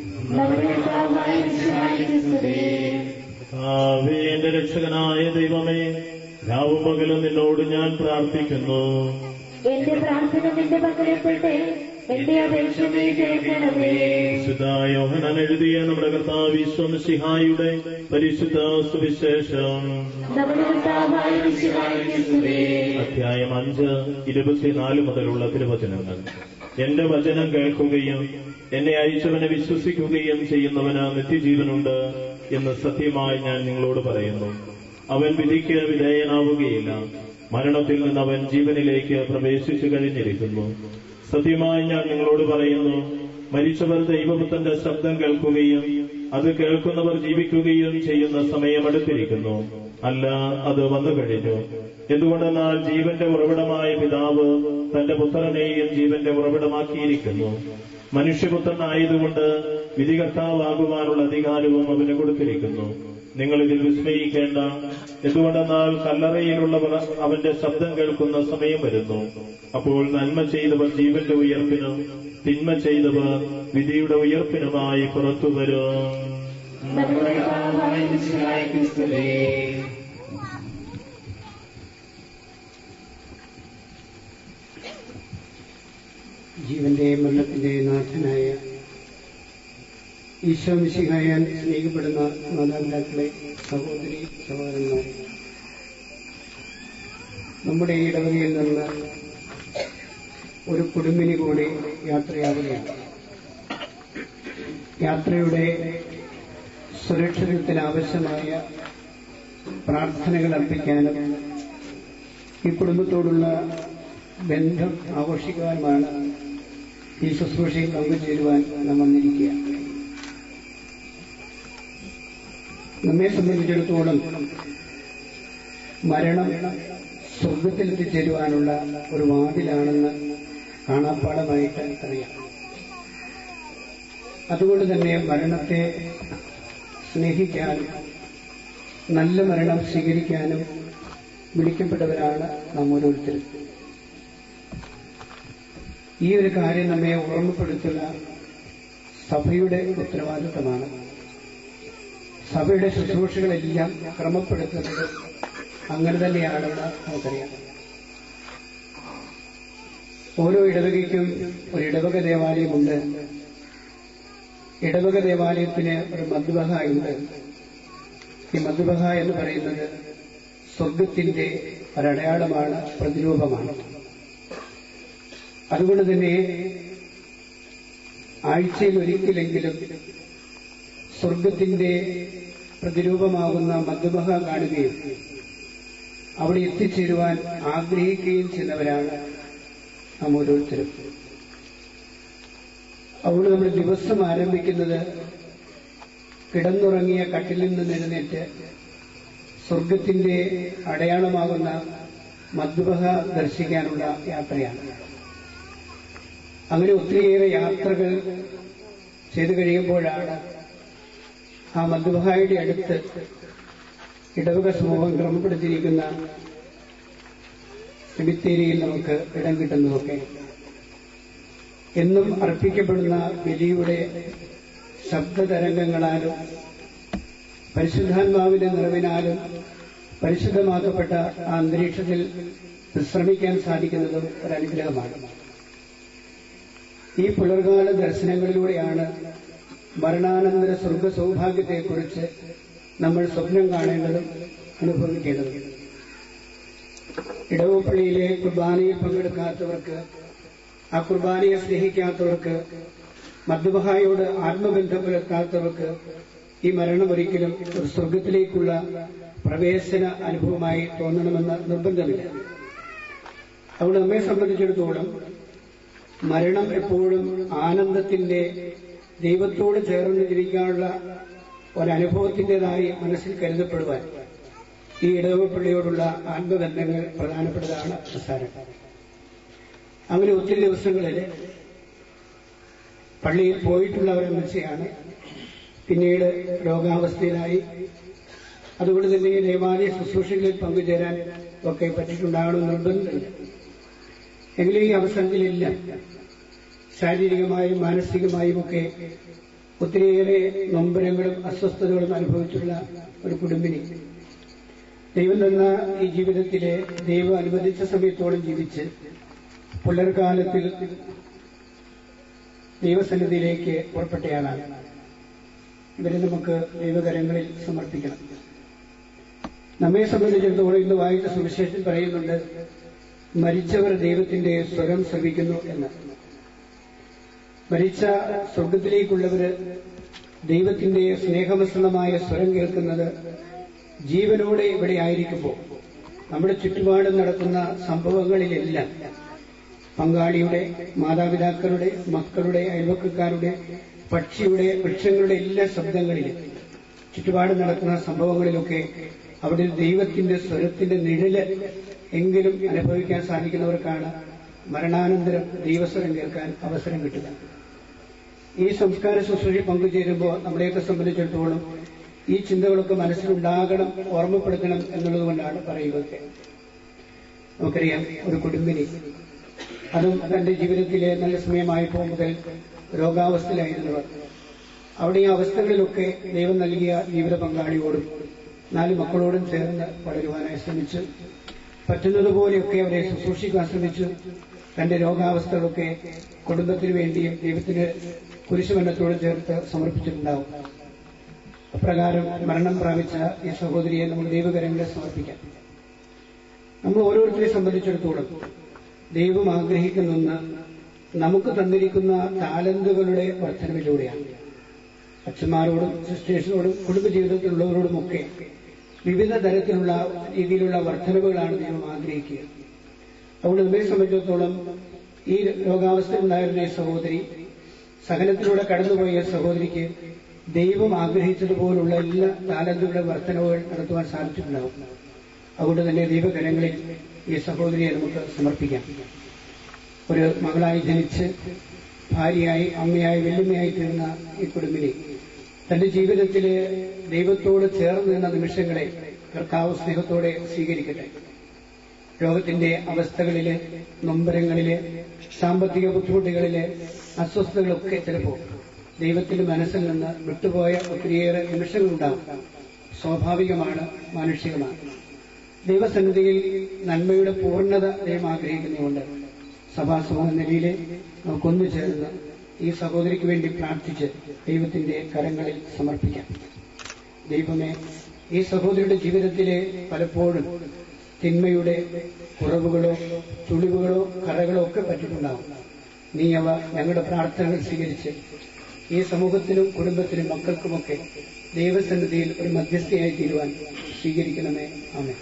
Speaker 4: എന്റെ രക്ഷകനായ ദൈവമേ, രാവും പകലും നിന്നോട് ഞാൻ പ്രാർത്ഥിക്കുന്നു.
Speaker 3: എന്റെ പ്രാർത്ഥന നിന്റെ പക്കലെപ്പെട്ട് എന്റെ അപേക്ഷ നീ കേൾക്കണമേ.
Speaker 4: വിശുദ്ധ യോഹന്നാൻ എഴുതിയ നമ്മുടെ കർത്താവ് ഈശോമിശിഹായുടെ പരിശുദ്ധ സുവിശേഷം
Speaker 3: നമ്മുടെ കർത്താവായ മിശിഹായ്ക്ക് സ്തുതി.
Speaker 4: അധ്യായം അഞ്ച് ഇരുപത്തിനാല് മുതലുള്ള തിരുവചനങ്ങൾ. എന്റെ വചനം കേൾക്കുകയും എന്നെ അയച്ചവനെ വിശ്വസിക്കുകയും ചെയ്യുന്നവന് നിത്യജീവനുണ്ട് എന്ന് സത്യമായി ഞാൻ നിങ്ങളോട് പറയുന്നു. അവൻ വിധിക്ക് വിധേയനാവുകയില്ല, മരണത്തിൽ നിന്ന് അവൻ ജീവനിലേക്ക് പ്രവേശിച്ചു കഴിഞ്ഞിരിക്കുന്നു. സത്യമായി ഞാൻ നിങ്ങളോട് പറയുന്നു, മരിച്ചവർ ദൈവപുത്രന്റെ ശബ്ദം കേൾക്കുകയും അത് കേൾക്കുന്നവർ ജീവിക്കുകയും ചെയ്യുന്ന സമയമടുത്തിരിക്കുന്നു. അല്ല, അത് വന്നു കഴിഞ്ഞു. എന്തുകൊണ്ടെന്നാൽ ജീവന്റെ ഉറവിടമായ പിതാവ് തന്റെ പുത്രനെയും ജീവന്റെ ഉറവിടമാക്കിയിരിക്കുന്നു. മനുഷ്യപുത്രനായതുകൊണ്ട് വിധികർത്താവാകുവാനുള്ള അധികാരവും അവന് കൊടുത്തിരിക്കുന്നു. നിങ്ങളിതിൽ വിസ്മയിക്കേണ്ട. എന്തുകൊണ്ടെന്നാൽ കല്ലറയിലുള്ളവർ അവന്റെ ശബ്ദം കേൾക്കുന്ന സമയം വരുന്നു. അപ്പോൾ നന്മ ചെയ്തവർ ജീവന്റെ ഉയർപ്പിനും തിന്മ ചെയ്തവർ വിധിയുടെ ഉയർപ്പിനുമായി പുറത്തു വരും.
Speaker 5: നമ്മുടെ കർത്താവായ മിശിഹായ്ക്ക് സ്തുതി.
Speaker 6: ജീവന്റെയും മരണത്തിന്റെയും നാഥനായ ഈശോ മിശിഹായാൽ സ്നേഹിക്കപ്പെടുന്ന മാതാപിതാക്കളെ, സഹോദരി സഹോദരന്മാരെ, നമ്മുടെ ഈ ഇടവകയിൽ നിന്ന് ഒരു കുടുംബിനി കൂടി യാത്രയാവുകയാണ്. യാത്രയുടെ സുരക്ഷിതത്വത്തിന് ആവശ്യമായ പ്രാർത്ഥനകൾ അർപ്പിക്കാനും ഈ കുടുംബത്തോടുള്ള ബന്ധം ആഘോഷിക്കുവാനുമാണ് ഈ ശുശ്രൂഷയിൽ പങ്കുചേരുവാൻ നാം വന്നിരിക്കുക. നമ്മെ സംബന്ധിച്ചിടത്തോളം മരണം സ്വർഗത്തിലെത്തിച്ചേരുവാനുള്ള ഒരു വാതിലാണെന്ന് കാണാപ്പാടമായിട്ട് അറിയാം. അതുകൊണ്ട് തന്നെ മരണത്തെ സ്നേഹിക്കാനും നല്ല മരണം സ്വീകരിക്കാനും വിളിക്കപ്പെട്ടവരാണ് നാം ഓരോരുത്തരും. ഈ ഒരു കാര്യം നമ്മെ ഓർമ്മപ്പെടുത്തുക സഭയുടെ ഉത്തരവാദിത്തമാണ്. സഭയുടെ ശുശ്രൂഷകളെല്ലാം ക്രമപ്പെടുത്തുന്നത് അങ്ങനെ തന്നെയാണെന്ന് നമുക്കറിയാം. ഓരോ ഇടവകയ്ക്കും ഒരു ഇടവക ദേവാലയമുണ്ട്. ഇടവക ദേവാലയത്തിന് ഒരു മദ്ബഹയുണ്ട്. ഈ മദ്ബഹ എന്ന് പറയുന്നത് സ്വർഗത്തിന്റെ ഒരടയാളമാണ്, പ്രതിരൂപമാണ്. അതുകൊണ്ട് തന്നെ ആഴ്ചയിൽ ഒരിക്കലെങ്കിലും സ്വർഗത്തിന്റെ പ്രതിരൂപമാകുന്ന മദ്ബഹ കാണുകയും അവിടെ എത്തിച്ചേരുവാൻ ആഗ്രഹിക്കുകയും ചെയ്യുന്നവരാണ് നാം ഓരോരുത്തരും. അതുകൊണ്ട് നമ്മൾ ദിവസം ആരംഭിക്കുന്നത് കിടന്നുറങ്ങിയ കട്ടിലിൽ നിന്ന് എഴുന്നേറ്റ് സ്വർഗത്തിന്റെ അടയാളമാകുന്ന മദ്ബഹ ദർശിക്കാനുള്ള യാത്രയാണ്. അങ്ങനെ ഒത്തിരിയേറെ യാത്രകൾ ചെയ്തു കഴിയുമ്പോഴാണ് ആ മദ്ബഹയുടെ അടുത്ത് ഇടവക സമൂഹം ക്രമപ്പെടുത്തിയിരിക്കുന്ന സെമിത്തേരിയിൽ നമുക്ക് ഇടം കിട്ടുന്നതൊക്കെ. എന്നും അർപ്പിക്കപ്പെടുന്ന ബലിയുടെ ശബ്ദതരംഗങ്ങളാലും പരിശുദ്ധാത്മാവിന്റെ നിറവിനാലും പരിശുദ്ധമാക്കപ്പെട്ട ആ അന്തരീക്ഷത്തിൽ വിശ്രമിക്കാൻ സാധിക്കുന്നതും ഒരനുഗ്രഹമാണ്. ഈ പുലർകാല ദർശനങ്ങളിലൂടെയാണ് മരണാനന്തര സ്വർഗ സൗഭാഗ്യത്തെക്കുറിച്ച് നമ്മൾ സ്വപ്നം കാണേണ്ടതും അനുഭവിക്കേണ്ടതും. ഇടവപ്പള്ളിയിലെ കുർബാനയിൽ പങ്കെടുക്കാത്തവർക്ക്, ആ കുർബാനയെ സ്നേഹിക്കാത്തവർക്ക്, മദ്ബഹായോട് ആത്മബന്ധം പുലർത്താത്തവർക്ക് ഈ മരണം ഒരിക്കലും ഒരു സ്വർഗത്തിലേക്കുള്ള പ്രവേശന അനുഭവമായി തോന്നണമെന്ന് നിർബന്ധമില്ല. അതുകൊണ്ട് നമ്മെ സംബന്ധിച്ചിടത്തോളം മരണം എപ്പോഴും ആനന്ദത്തിന്റെ, ദൈവത്തോട് ചേർന്ന് ജീവിക്കാനുള്ള ഒരനുഭവത്തിൻ്റെതായി മനസ്സിൽ കരുതപ്പെടുവാൻ ഈ ഇടവപ്പള്ളിയോടുള്ള ആത്മബന്ധങ്ങൾ പ്രധാനപ്പെട്ടതാണ്. പ്രസാരം അങ്ങനെ ഒത്തിരി ദിവസങ്ങളിൽ പള്ളിയിൽ പോയിട്ടുള്ളവരെന്നുവെച്ചാണ് പിന്നീട് രോഗാവസ്ഥയിലായി. അതുകൊണ്ട് തന്നെ ദേവാലയ ശുശ്രൂഷകളിൽ പങ്കുചേരാൻ ഒക്കെ പറ്റിയിട്ടുണ്ടാകണമെന്ന് നിർബന്ധമില്ല. എങ്കിലും ഈ അവസരത്തിലില്ല. ശാരീരികമായും മാനസികമായും ഒക്കെ ഒത്തിരിയേറെ നൊമ്പരങ്ങളും അസ്വസ്ഥതകളും അനുഭവിച്ചുള്ള ഒരു കുടുംബിനി ദൈവം തന്ന ഈ ജീവിതത്തിലെ ദൈവം അനുവദിച്ച സമയത്തോളം ജീവിച്ച് പുലർകാലത്തിൽ ദൈവസന്നിധിയിലേക്ക് പുറപ്പെട്ടയാളാണ്. ഇവരെ നമുക്ക് ദൈവകരങ്ങളിൽ സമർപ്പിക്കണം. നമ്മെ സംബന്ധിച്ചിടത്തോളം ഇന്ന് വായിച്ച സുവിശേഷത്തിൽ പറയുന്നുണ്ട്, മരിച്ചവർ ദൈവത്തിന്റെ സ്വരം ശ്രവിക്കുന്നു എന്ന്. മരിച്ച സ്വർഗത്തിലേക്കുള്ളവര് ദൈവത്തിന്റെ സ്നേഹമിശ്രണമായ സ്വരം കേൾക്കുന്നത് ജീവനോടെ ഇവിടെ ആയിരിക്കുമ്പോൾ നമ്മുടെ ചുറ്റുപാടും നടക്കുന്ന സംഭവങ്ങളിലെല്ലാം പങ്കാളിയുടെ, മാതാപിതാക്കളുടെ, മക്കളുടെ, അയൽവക്കക്കാരുടെ, പക്ഷിയുടെ, വൃക്ഷങ്ങളുടെ എല്ലാ ശബ്ദങ്ങളിലും ചുറ്റുപാടും നടക്കുന്ന സംഭവങ്ങളിലൊക്കെ അവിടെ ദൈവത്തിന്റെ സ്വരത്തിന്റെ നിഴല് എങ്കിലും അനുഭവിക്കാൻ സാധിക്കുന്നവർക്കാണ് മരണാനന്തരം ദൈവസ്വരം കേൾക്കാൻ അവസരം കിട്ടുക. ഈ സംസ്കാര ശുശ്രൂഷയിൽ പങ്കുചേരുമ്പോൾ നമ്മളെയൊക്കെ സംബന്ധിച്ചിടത്തോളം ഈ ചിന്തകളൊക്കെ മനസ്സിലുണ്ടാകണം, ഓർമ്മപ്പെടുത്തണം എന്നുള്ളതുകൊണ്ടാണ് പറയുകയൊക്കെ. നമുക്കറിയാം, ഒരു കുടുംബിനി അതും തന്റെ ജീവിതത്തിലെ നല്ല സമയമായപ്പോൾ മുതൽ രോഗാവസ്ഥയിലായിരുന്നവർ അവിടെ ഈ അവസ്ഥകളിലൊക്കെ ദൈവം നൽകിയ ജീവിത പങ്കാളിയോടും നാല് മക്കളോടും ചേർന്ന് വളരുവാനായി ശ്രമിച്ചു. പറ്റുന്നതുപോലെയൊക്കെ അവരെ ശുശ്രൂഷിക്കാൻ ശ്രമിച്ചു. തന്റെ രോഗാവസ്ഥകളൊക്കെ കുടുംബത്തിന് വേണ്ടിയും ദൈവത്തിന് കുരിശുമരണത്തോട് ചേർത്ത് സമർപ്പിച്ചിട്ടുണ്ടാവും. അപ്രകാരം മരണം പ്രാപിച്ച ഈ സഹോദരിയെ നമ്മൾ ദൈവകരങ്ങളെ സമർപ്പിക്കാം. നമ്മൾ ഓരോരുത്തരെ സംബന്ധിച്ചിടത്തോളം ദൈവം ആഗ്രഹിക്കുന്ന നമുക്ക് തന്നിരിക്കുന്ന താലന്തുകളുടെ വർധനവിലൂടെയാണ്. അച്ഛന്മാരോടും സിസ്റ്റേഴ്സിനോടും കുടുംബജീവിതത്തിലുള്ളവരോടുമൊക്കെ വിവിധ തരത്തിലുള്ള രീതിയിലുള്ള വർധനവുകളാണ് ദൈവം ആഗ്രഹിക്കുക. അതുകൊണ്ട് നമ്മെ സംബന്ധിച്ചിടത്തോളം ഈ രോഗാവസ്ഥയിലുണ്ടായിരുന്ന ഈ സഹോദരി, സഹനത്തിലൂടെ കടന്നുപോയ സഹോദരിക്ക് ദൈവം ആഗ്രഹിച്ചതുപോലുള്ള എല്ലാ താലന്തുകളുടെ വർധനവുകൾ നടത്തുവാൻ സാധിച്ചിട്ടുണ്ടാവും. അതുകൊണ്ട് തന്നെ ദൈവകരങ്ങളിൽ ഈ സഹോദരിയെ നമുക്ക് സമർപ്പിക്കാം. ഒരു മകളായി ജനിച്ച് ഭാര്യയായി, അമ്മയായി, വെല്ലുമ്മയായി തീർന്ന ഈ കുടുംബിനെ തന്റെ ജീവിതത്തിലെ ദൈവത്തോട് ചേർന്ന് നിന്ന നിമിഷങ്ങളെ കർത്താവ് സ്നേഹത്തോടെ സ്വീകരിക്കട്ടെ. രോഗത്തിന്റെ അവസ്ഥകളിലെ, നൊമ്പരങ്ങളിലെ, സാമ്പത്തിക ബുദ്ധിമുട്ടുകളിലെ അസ്വസ്ഥതകളൊക്കെ ചിലപ്പോൾ ദൈവത്തിന്റെ മനസ്സിൽ നിന്ന് വിട്ടുപോയ ഒത്തിരിയേറെ നിമിഷങ്ങളുണ്ടാവും. സ്വാഭാവികമാണ്, മാനുഷികമാണ്. ദൈവസന്നിധിയിൽ നന്മയുടെ പൂർണ്ണത ദൈവം ആഗ്രഹിക്കുന്നതുകൊണ്ട് സഭാസമൂഹ നിലയിലെ നമുക്കൊന്നു ചേർന്ന് ഈ സഹോദരിക്ക് വേണ്ടി പ്രാർത്ഥിച്ച് ദൈവത്തിന്റെ കരങ്ങളിൽ സമർപ്പിക്കാം. ദൈവമേ, ഈ സഹോദരിയുടെ ജീവിതത്തിലെ പലപ്പോഴും തിന്മയുടെ കുറവുകളോ ചുളിവുകളോ കറകളോ ഒക്കെ പറ്റിയിട്ടുണ്ടാവും. നീ അവ ഞങ്ങളുടെ പ്രാർത്ഥനകൾ സ്വീകരിച്ച് ഈ സമൂഹത്തിനും കുടുംബത്തിനും മക്കൾക്കുമൊക്കെ ദൈവസന്നിധിയിൽ ഒരു മധ്യസ്ഥയായി തീരുവാൻ സ്വീകരിക്കണമേ. ആമേൻ.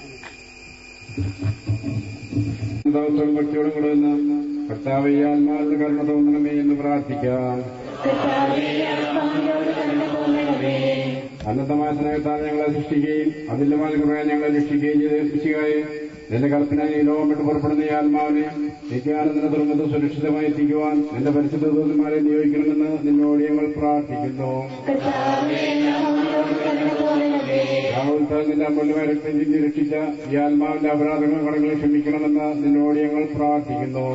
Speaker 2: ഭക്തിയോടും കൂടെ നിന്ന് കർത്താവേ, ആത്മാവിന്റെ കരുണ തോന്നണമേ എന്ന് പ്രാർത്ഥിക്കാം. അനന്തമായ സ്നേഹത്താൽ ഞങ്ങളെ സൃഷ്ടിക്കുകയും അതിന്റെ മാർഗപ്രകാരം ഞങ്ങളെ രക്ഷിക്കുകയും ചെയ്ത് രക്ഷിക്കായി നിന്റെ കൽപ്പന ഈ ലോകം വിട്ട് പുറപ്പെടുന്ന ഈ ആത്മാവിനെ നിത്യാനന്ദന തുറമുഖത്ത് സുരക്ഷിതമായി എത്തിക്കുവാൻ നിന്റെ പരിശുദ്ധ ദൂതന്മാരെ നിയോഗിക്കണമെന്ന് നിന്നോട് ഞങ്ങൾ പ്രാർത്ഥിക്കുന്നു. രാഹുൽത്താൽ നിന്റെ അമൂല്യമായ രക്തം ചിന്തി രക്ഷിച്ച ഈ ആത്മാവിന്റെ അപരാധങ്ങൾ കടങ്ങളെ ക്ഷമിക്കണമെന്ന് നിന്നോട് ഞങ്ങൾ പ്രാർത്ഥിക്കുന്നു.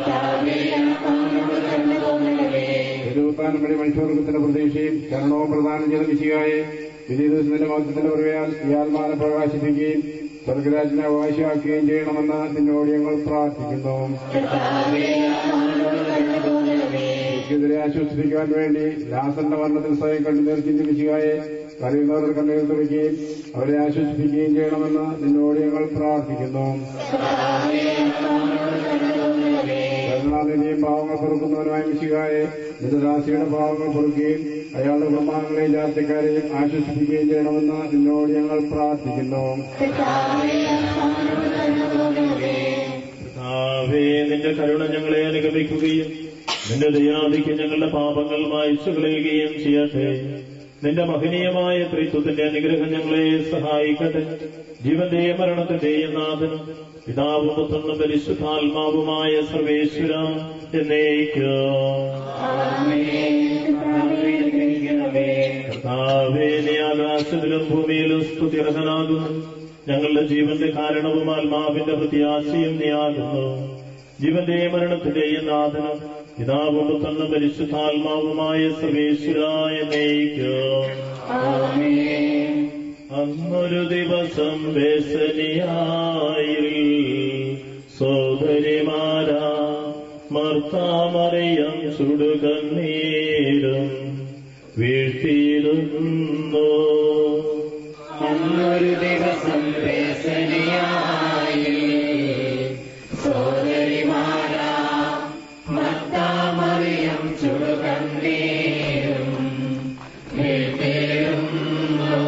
Speaker 2: തിരുവുത്താനം വഴി മനുഷ്യവർഗത്തിന്റെ പ്രതീക്ഷയും ശരണവും പ്രദാനം ചെയ്ത മിശിഹായെ വിധി ദിവസത്തിന്റെ മഹത്വത്തിന്റെ ഉറവയാൽ ഈ ആത്മാവിനെ പ്രകാശിപ്പിക്കുകയും സ്വർഗരാജ്യനെ അവകാശമാക്കുകയും ചെയ്യണമെന്ന് നിന്നോട് ഞങ്ങൾ പ്രാർത്ഥിക്കുന്നു. െതിരെ ആശ്വസിപ്പിക്കാൻ വേണ്ടി ലാസറിന്റെ വർണ്ണത്തിൽ സ്വയം കണ്ണുനീർ ചിന്തിപ്പിച്ചുകയെ കരയുന്നവരുടെ കണ്ണീർ തുറയ്ക്കുകയും അവരെ ആശ്വസിപ്പിക്കുകയും ചെയ്യണമെന്ന് നിന്നോട് ഞങ്ങൾ പ്രാർത്ഥിക്കുന്നു. കരുണാനിധിയും പാവങ്ങൾ പൊറുക്കുന്നവനുമായ മിശിഹായെ നിന്റെ ദാസിയുടെ പാവങ്ങൾ പൊറുക്കുകയും അയാളുടെ കുടുംബാംഗങ്ങളെയും ജാതിക്കാരെയും ആശ്വസിപ്പിക്കുകയും ചെയ്യണമെന്ന് നിന്നോട് ഞങ്ങൾ പ്രാർത്ഥിക്കുന്നു.
Speaker 4: കർത്താവേ, നിന്റെ കരുണ ഞങ്ങളെ അനുഗമിക്കുകയും നിന്റെ ദയാദിക്ക് ഞങ്ങളുടെ പാപങ്ങൾ മായ്ച്ചു കളയുകയും ചെയ്യട്ടെ. നിന്റെ മഹനീയമായ ത്രിത്വത്തിന്റെ അനുഗ്രഹം ഞങ്ങളെ സഹായിക്കട്ടെ. ജീവന്റെയും മരണത്തിന്റെയും നാഥനും പിതാവും പുത്രനും പരിശുദ്ധാത്മാവുമായ സർവേശ്വര എന്നേക്കും. കർത്താവേ, നീ ആകാശത്തിലും ഭൂമിയിലും സ്തുതിർഹനാകുന്നു. ഞങ്ങളുടെ ജീവന്റെ കാരണവും ആത്മാവിന്റെ പ്രത്യാശയും നീയാകുന്നു. ജീവന്റെയും മരണത്തിന്റെയും നാഥനും പിതാവും പുത്രനും പരിശുദ്ധാത്മാവുമായ സർവേശ്വരായ എന്നേക്കും. അന്നൊരു ദിവസം ബേസനിയായിൽ സോദരിമാരാ മർത്താമറിയം ചുടുകണ്ണീരും വീഴ്ത്തിയിരുന്നു.
Speaker 5: അന്നൊരു ദിവസം വേസനിയായി സോദരിമാരാ മർത്താമറിയം ചുടുകണ്ണീരും വീഴ്ത്തിയിരുന്നു.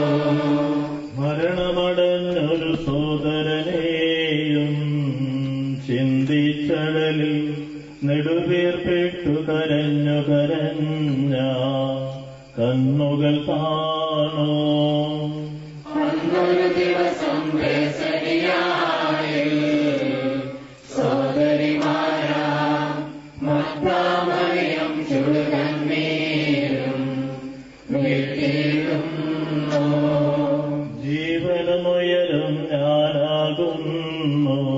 Speaker 4: മരണമടഞ്ഞൊരു സോദരനെയും ചിന്തിച്ചടലിൽ നെടുവീർപ്പെട്ടു കരഞ്ഞു കരഞ്ഞ കണ്ണുകൾ കാണോ.
Speaker 5: അന്നൊരു ദിവസം വേസനിയായി സോദരിമാരാ മർത്താമറിയം ചുടുകണ്ണീരും വീഴ്ത്തിയിരുന്നു.
Speaker 4: ജീവനുമുയരും ഞാനാകുന്നു,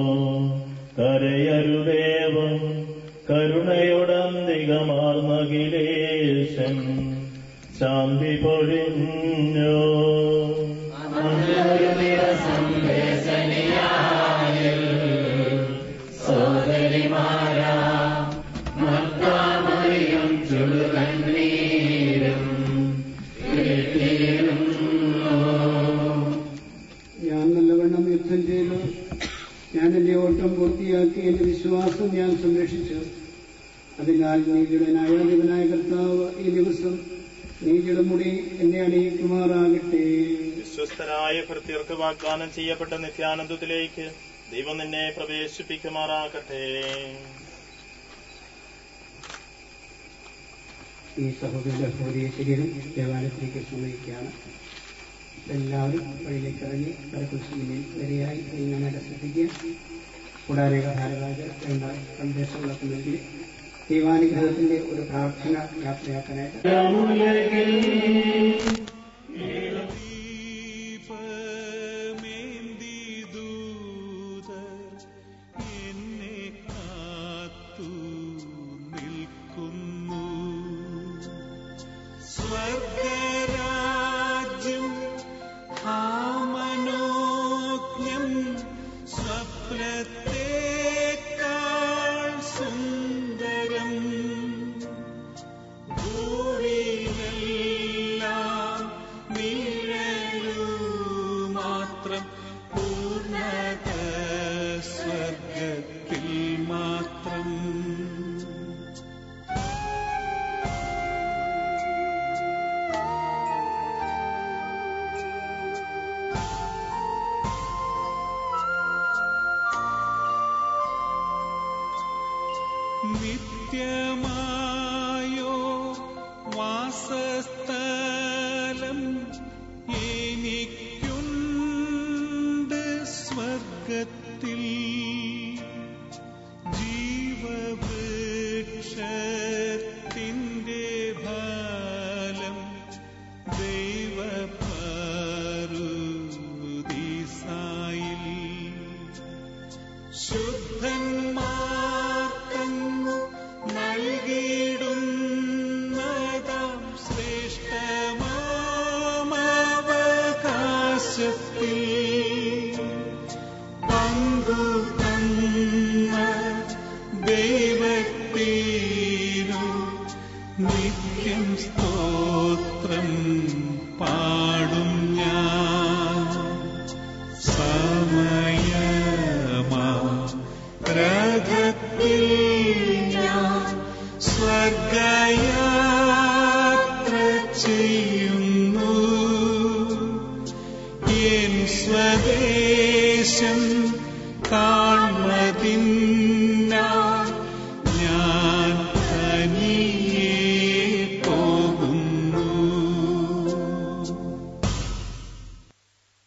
Speaker 4: കരയരുദേവം കരുണയുടന്തികമാർന്നകിലേശൻ ശാന്തി പൊഴിഞ്ഞു.
Speaker 5: അന്നൊരു ദിവസം വേസനിയായി സോദരിമാരാ മർത്താമറിയം ചുടുകണ്ണീരും വീഴ്ത്തിയിരുന്നു.
Speaker 6: ഞാൻ നല്ലവണ്ണം യുദ്ധം ചെയ്തു, ഞാൻ എന്റെ ഓട്ടം പൂർത്തിയാക്കി, എന്റെ വിശ്വാസം ഞാൻ സംരക്ഷിച്ചു. അതിനാൽ നീതിയുടെ ന്യായാധിപനായ കർത്താവ് ഈ ദിവസം നീതിയുടെ മുടി എന്നെ അണിയിക്കുമാറാകട്ടെ.
Speaker 4: വിശ്വസ്തരായ ഭൃത്യർക്ക് വാഗ്ദാനം ചെയ്യപ്പെട്ട നിത്യാനന്ദത്തിലേക്ക് ദൈവം നിന്നെ പ്രവേശിപ്പിക്കുമാറാകട്ടെ.
Speaker 6: ഈ സഹോദരന്റെ ഭൗതിക ശരീരം ദേവാലയത്തിലേക്ക് സമയിക്കുകയാണ്. എല്ലാവരും വഴിയിലേക്ക് ഇറങ്ങി കരക്കുശിയിൽ വരെയായി നീങ്ങാനായിട്ട് ശ്രദ്ധിക്കുക. കൂടാതെ ധാരാളം വേണ്ട സന്ദേശങ്ങളൊക്കെ നൽകി ദൈവാനുഗ്രഹത്തിന്റെ ഒരു പ്രാർത്ഥന യാത്രയാക്കാനായിട്ട്
Speaker 1: നിത്യമായോ വാസസ്ഥലം എനിക്കുണ്ട് സ്വർഗത്തിൽ. ജീവവൃക്ഷത്തിന്റെ ഫലം ദൈവപറുദീസായിൽ ശുദ്ധന്മാർക്കങ്ങു നൽകിയിടുന്നതാം ശ്രേഷ്ഠമാമവകാശത്തിൽ പങ്കു തന്ന ദൈവത്തിനു നിത്യം സ്തോത്രം പാടും ഞാൻ. സമയമാ രഥത്തിൽ ഞാൻ സ്വർഗയാത്ര ചെയ്യുന്നു. എൻ സ്വദേശം കാൺമതിനായി ഞാൻ തനിയെ പോകുന്നു.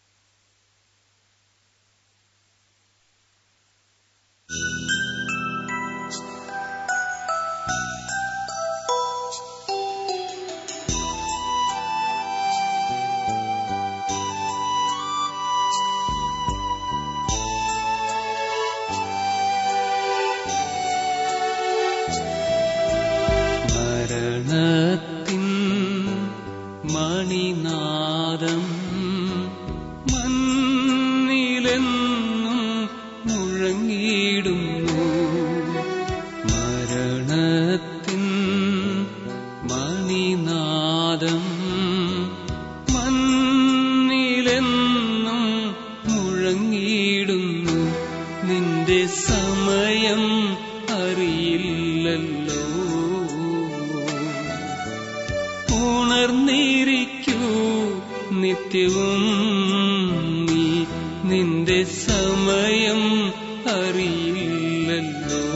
Speaker 5: ഉണർന്നിരിക്കൂ നിത്യവും നീ, നിന്റെ സമയം അറിയില്ലല്ലോ.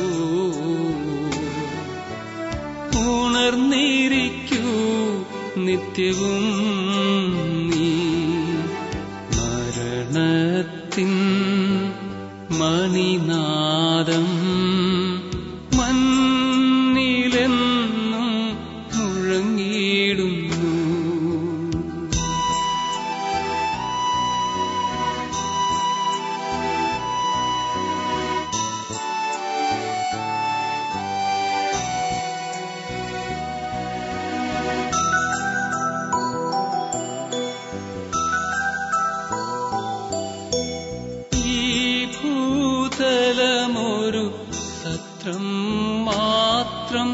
Speaker 5: ഉണർന്നിരിക്കൂ നിത്യവും നീ, മരണത്തിൻ മണിനാദം മന്നിലെന്നും മുഴങ്ങിയിടുന്നു. ഒരു സത്രം മാത്രം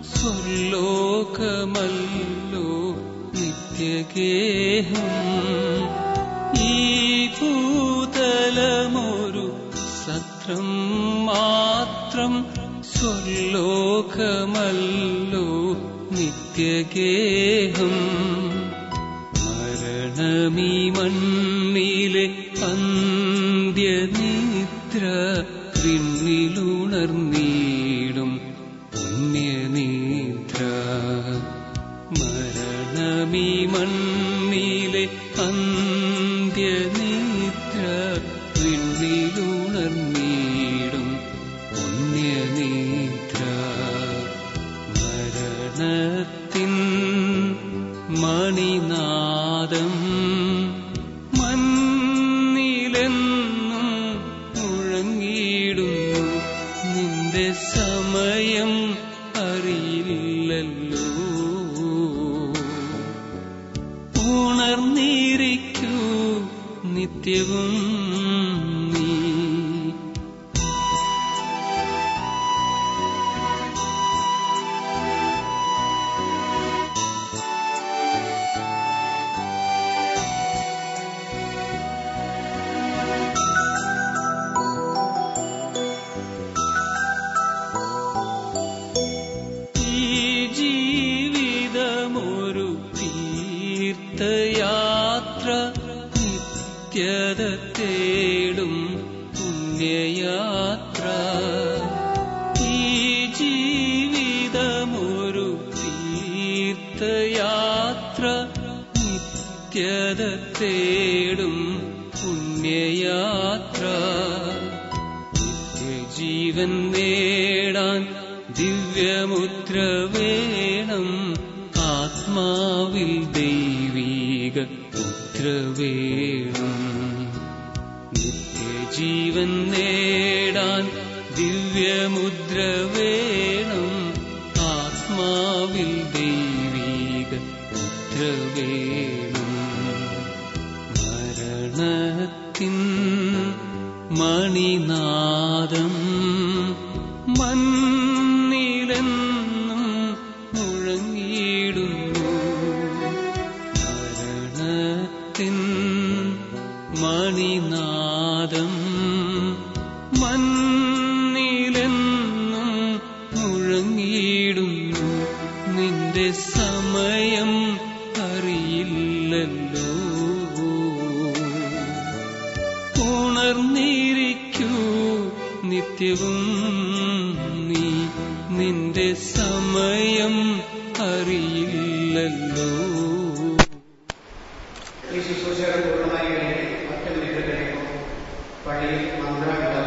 Speaker 5: സ്വർലോകമല്ലോ നിത്യഗേഹം. ഈ ഭൂതലമൊരു സത്രം മാത്രം സ്വർലോകമല്ലോ നിത്യഗേഹം. മരണമീ മണ്ണിലെ അന്ത്യനിദ്ര വിണ്ണിലുണർന്നീടും പുണ്യനിദ്ര. മരണമീ മണ്ണിലെ അന്ത്യനിദ്ര വിണ്ണിലുണർന്നീടും പുണ്യനിദ്ര. മരണത്തിൻ മണിനാദം മന്നിലെന്നും മുഴങ്ങിയിടുന്നു. നിന്റെ സമയം അറിയില്ലല്ലോ. ഉണർന്നിരിക്കൂ നിത്യവും നീ. യാത്ര നിത്യത തേടും പുണ്യയാത്ര. ഈ ജീവിതമൊരു തീർത്ഥയാത്ര നിത്യത തേടും പുണ്യയാത്ര. നിത്യജീവൻ നേടാൻ ദിവ്യമുദ്ര വേണം. ആത്മാവിൽ ദൈവീക മുദ്ര വേണം. നിത്യജീവൻ നേടാൻ ദിവ്യമുദ്ര വേണം. ആത്മാവിൽ ദൈവീക മുദ്ര വേണം. മരണത്തിൻ മണിനാദം മന്നിലെന്നും മുഴങ്ങിയിടുന്നു. മരണത്തിൻ മണിനാദം മന്നിലെന്നും മുഴങ്ങിയിടുന്നു. നിന്റെ സമയം അറിയില്ലല്ലോ. ഉണർന്നിരിക്കൂ നിത്യവും നീ, നിന്റെ സമയം അറിയില്ലല്ലോ.
Speaker 6: ഈ ശുശ്രൂഷകൾ പൂർണ്ണമായി കഴിഞ്ഞ് പത്ത് മിനിറ്റ് കഴിയുമ്പോൾ പള്ളിയിൽ മന്ത്രവിടാൻ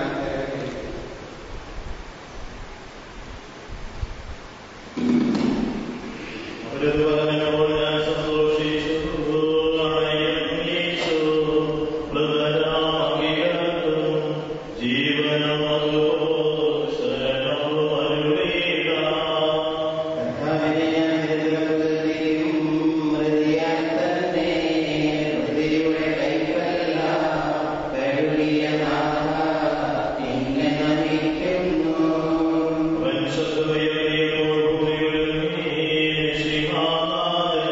Speaker 4: ും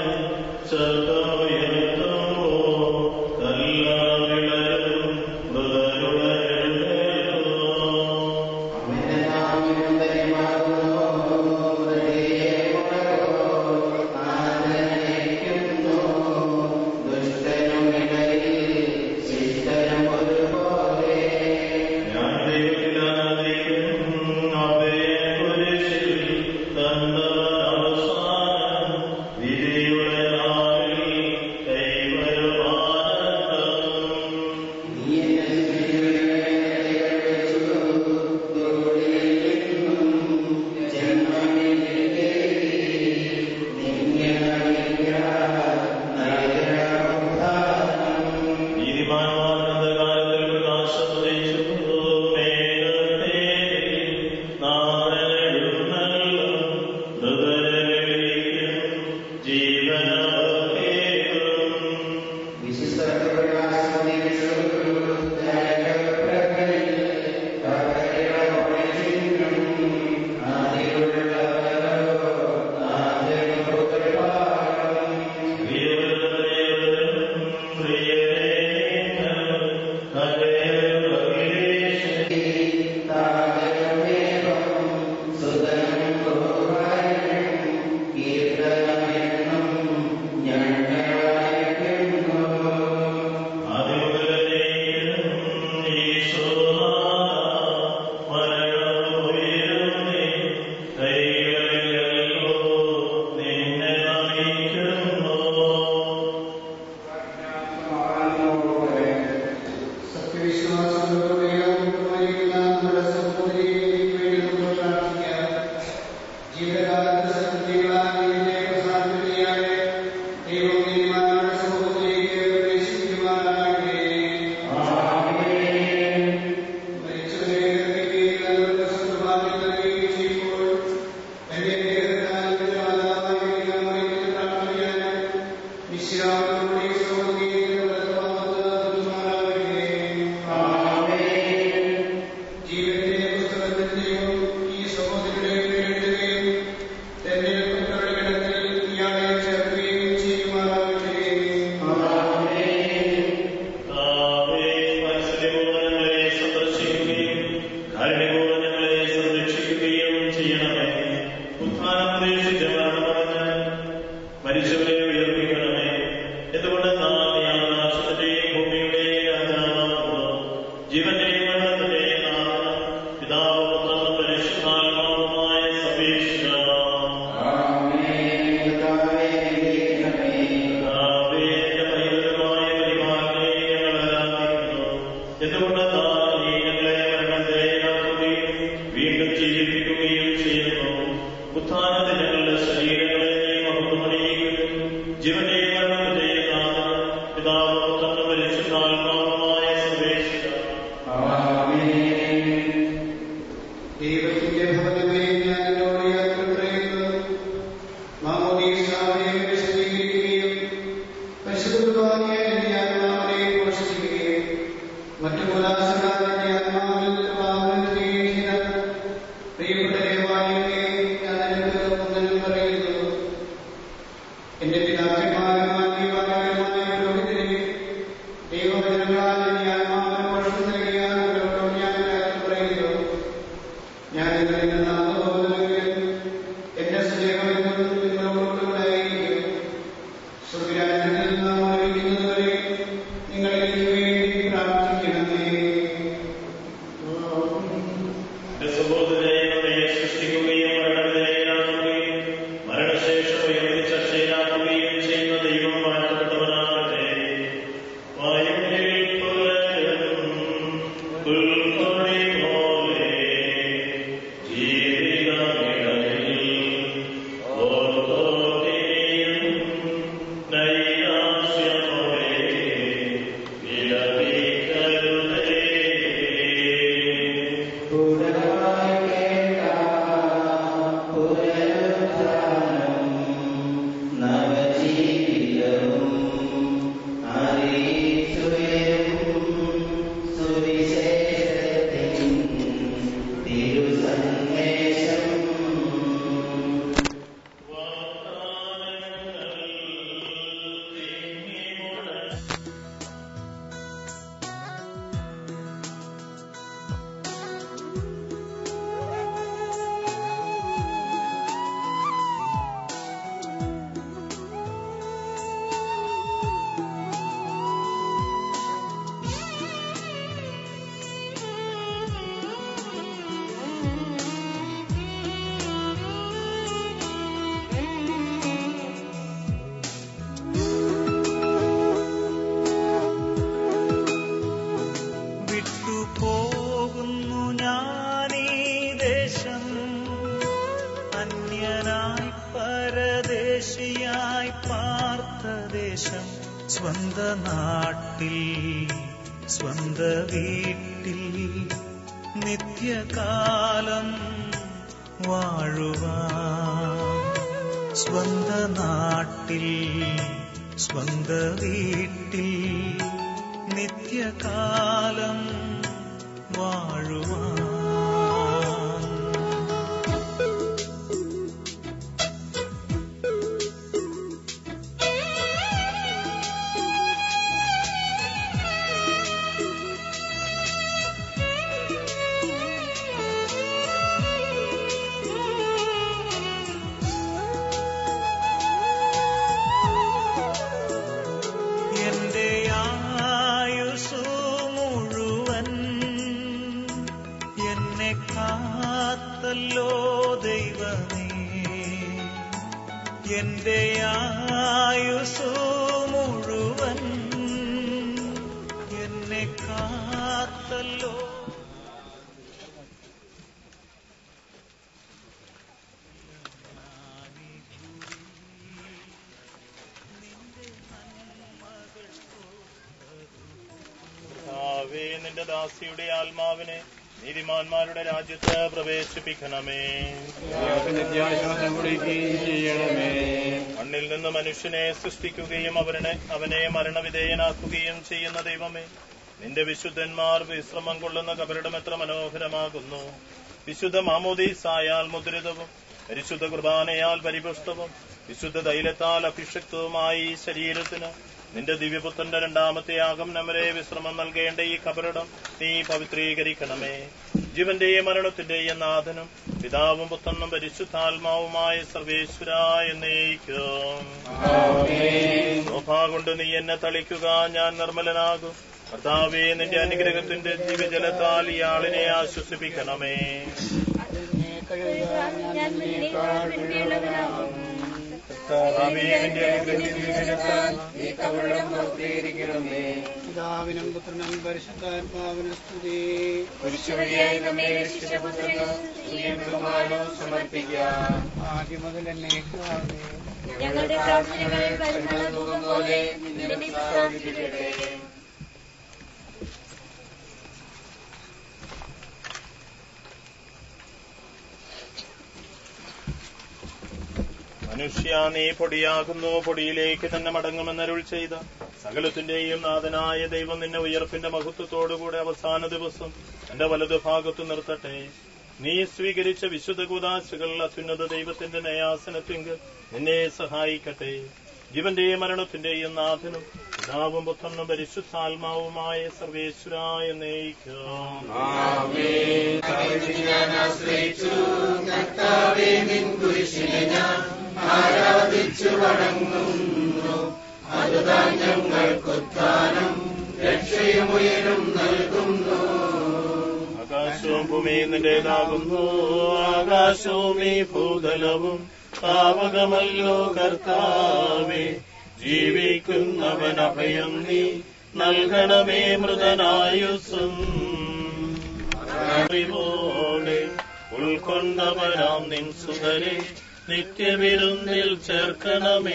Speaker 6: എന്റെ പിതാക്കന്മാരുമായ പുരോഹിതരെ ദൈവവചനങ്ങളാൽ എന്റെ ആത്മാവിന് പഴക്കം നൽകിയാൽ ഞാൻ പറയുന്നു. ഞാൻ നിങ്ങളുടെ നാമബോധമെങ്കിൽ എന്റെ സ്നേഹമെന്നും നിങ്ങളോടുകൂടായിരിക്കും. സ്വർഗ്ഗരാജ്യത്തിൽ നിന്ന് ആയിരിക്കുന്നതുവരെ നിങ്ങൾ എനിക്ക് വേണ്ടി പ്രാർത്ഥിക്കണമേ.
Speaker 1: സ്വന്ത നാട്ടിൽ സ്വന്ത വീട്ടിൽ നിത്യകാലം വാഴുവാൻ. സ്വന്ത നാട്ടിൽ സ്വന്ത വീട്ടിൽ നിത്യകാലം വാഴുവാൻ. എന്റെ ആയുസ്സു മുഴുവൻ എന്നെ കാത്തല്ലോ.
Speaker 4: നിന്റെ ദാസിയുടെ ആത്മാവിനെ നീതിമാന്മാരുടെ രാജ്യത്ത് പ്രവേശിപ്പിക്കണമേ. മണ്ണിൽ നിന്ന് മനുഷ്യനെ സൃഷ്ടിക്കുകയും അവനെ അവനെ മരണവിധേയനാക്കുകയും ചെയ്യുന്ന ദൈവമേ, നിന്റെ വിശുദ്ധന്മാർ വിശ്രമം കൊള്ളുന്ന കബറിടം എത്ര മനോഹരമാകുന്നു. വിശുദ്ധ മാമോദീസായാൽ മുദ്രിതവും പരിശുദ്ധ കുർബാനയാൽ പരിപുഷ്ടവും വിശുദ്ധ തൈലത്താൽ അഭിഷക്തവുമായി ഈ ശരീരത്തിന് നിന്റെ ദിവ്യപുത്രന്റെ രണ്ടാമത്തെ ആഗമനവരെ വിശ്രമം നൽകേണ്ട ഈ കബറിടം നീ പവിത്രീകരിക്കണമേ. ജീവന്റെയും മരണത്തിന്റെയും നാഥനും പിതാവും പുത്രനും പരിശുദ്ധാത്മാവുമായ സർവേശ്വര എന്നേക്കും. ശോഭാ കൊണ്ട് നീ എന്നെ തളിക്കുക, ഞാൻ നിർമ്മലനാകും. കർത്താവേ, നിന്റെ അനുഗ്രഹത്തിന്റെ ദിവ്യജലത്താൽ ഇയാളിനെ ആശ്വസിപ്പിക്കണമേ.
Speaker 6: പിതാവിനും പുത്രനും പരിശുദ്ധാത്മാവിനും സ്തുതി. ആദ്യം മുതൽ എന്നേക്കുമാമേ.
Speaker 3: ഞങ്ങളുടെ പ്രാർത്ഥനകളിൽ പരിമളധൂപം പോലെ നിന്നെ വിശ്വാസിക്കട്ടെ.
Speaker 4: മനുഷ്യ, നീ പൊടിയാകുന്നു, പൊടിയിലേക്ക് തന്നെ മടങ്ങുമെന്നരുൾ ചെയ്ത സകലത്തിന്റെയും നാഥനായ ദൈവം നിന്നെ ഉയർപ്പിന്റെ മഹത്വത്തോടുകൂടെ അവസാന ദിവസം എന്റെ വലതുഭാഗത്തു നിർത്തട്ടെ. നീ സ്വീകരിച്ച വിശുദ്ധ കൂദാശകൾ അത്യുന്നത ദൈവത്തിന്റെ ന്യായാസനത്തിങ്കൽ നിന്നെ സഹായിക്കട്ടെ. ജീവന്റെയും മരണത്തിന്റെയും നാഥനും പിതാവും പുത്രനും പരിശുദ്ധാത്മാവുമായ സർവേശ്വരായ എന്നേക്കും.
Speaker 7: ആരാധിച്ചു വണങ്ങുന്നു, അതുതാൻ ഞങ്ങൾക്കുത്ഥാനം രക്ഷയുമുയരും നൽകുന്നു.
Speaker 4: ആകാശവും ഭൂമിയും നിന്റേതാകുന്നു, ആകാശവും ഈ ഭൂതലവും പാവകമല്ലോ കർത്താവേ. ജീവിക്കുന്നവൻ അഭയം നീ നൽകണമേ മൃതനായുസ്സും. അറിവോടെ ഉൾക്കൊണ്ടവരാം നിൻ സുതരെ നിത്യവിരുന്നിൽ ചേർക്കണമേ.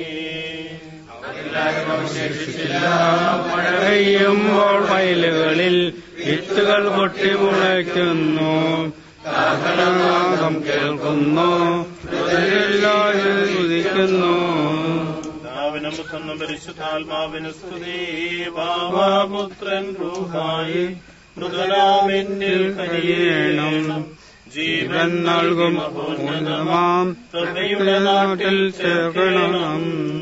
Speaker 8: മഴ പെയ്യുമ്പോൾ വയലുകളിൽ വിത്തുകൾ പൊട്ടി മുളയ്ക്കുന്നു, കാഹളനാദം കേൾക്കുന്നു, ഉദിക്കുന്നു.
Speaker 4: പുത്രനും പരിശുദ്ധാത്മാവിന് സ്തുതി. വാവാപുത്രൻ റൂഹായി മൃതനാമെന്നിൽ കനിയേണം. ജീവൻ നൽകും പൂർണ്ണമാം കൃപയുടെ നാട്ടിൽ ചേർക്കണം.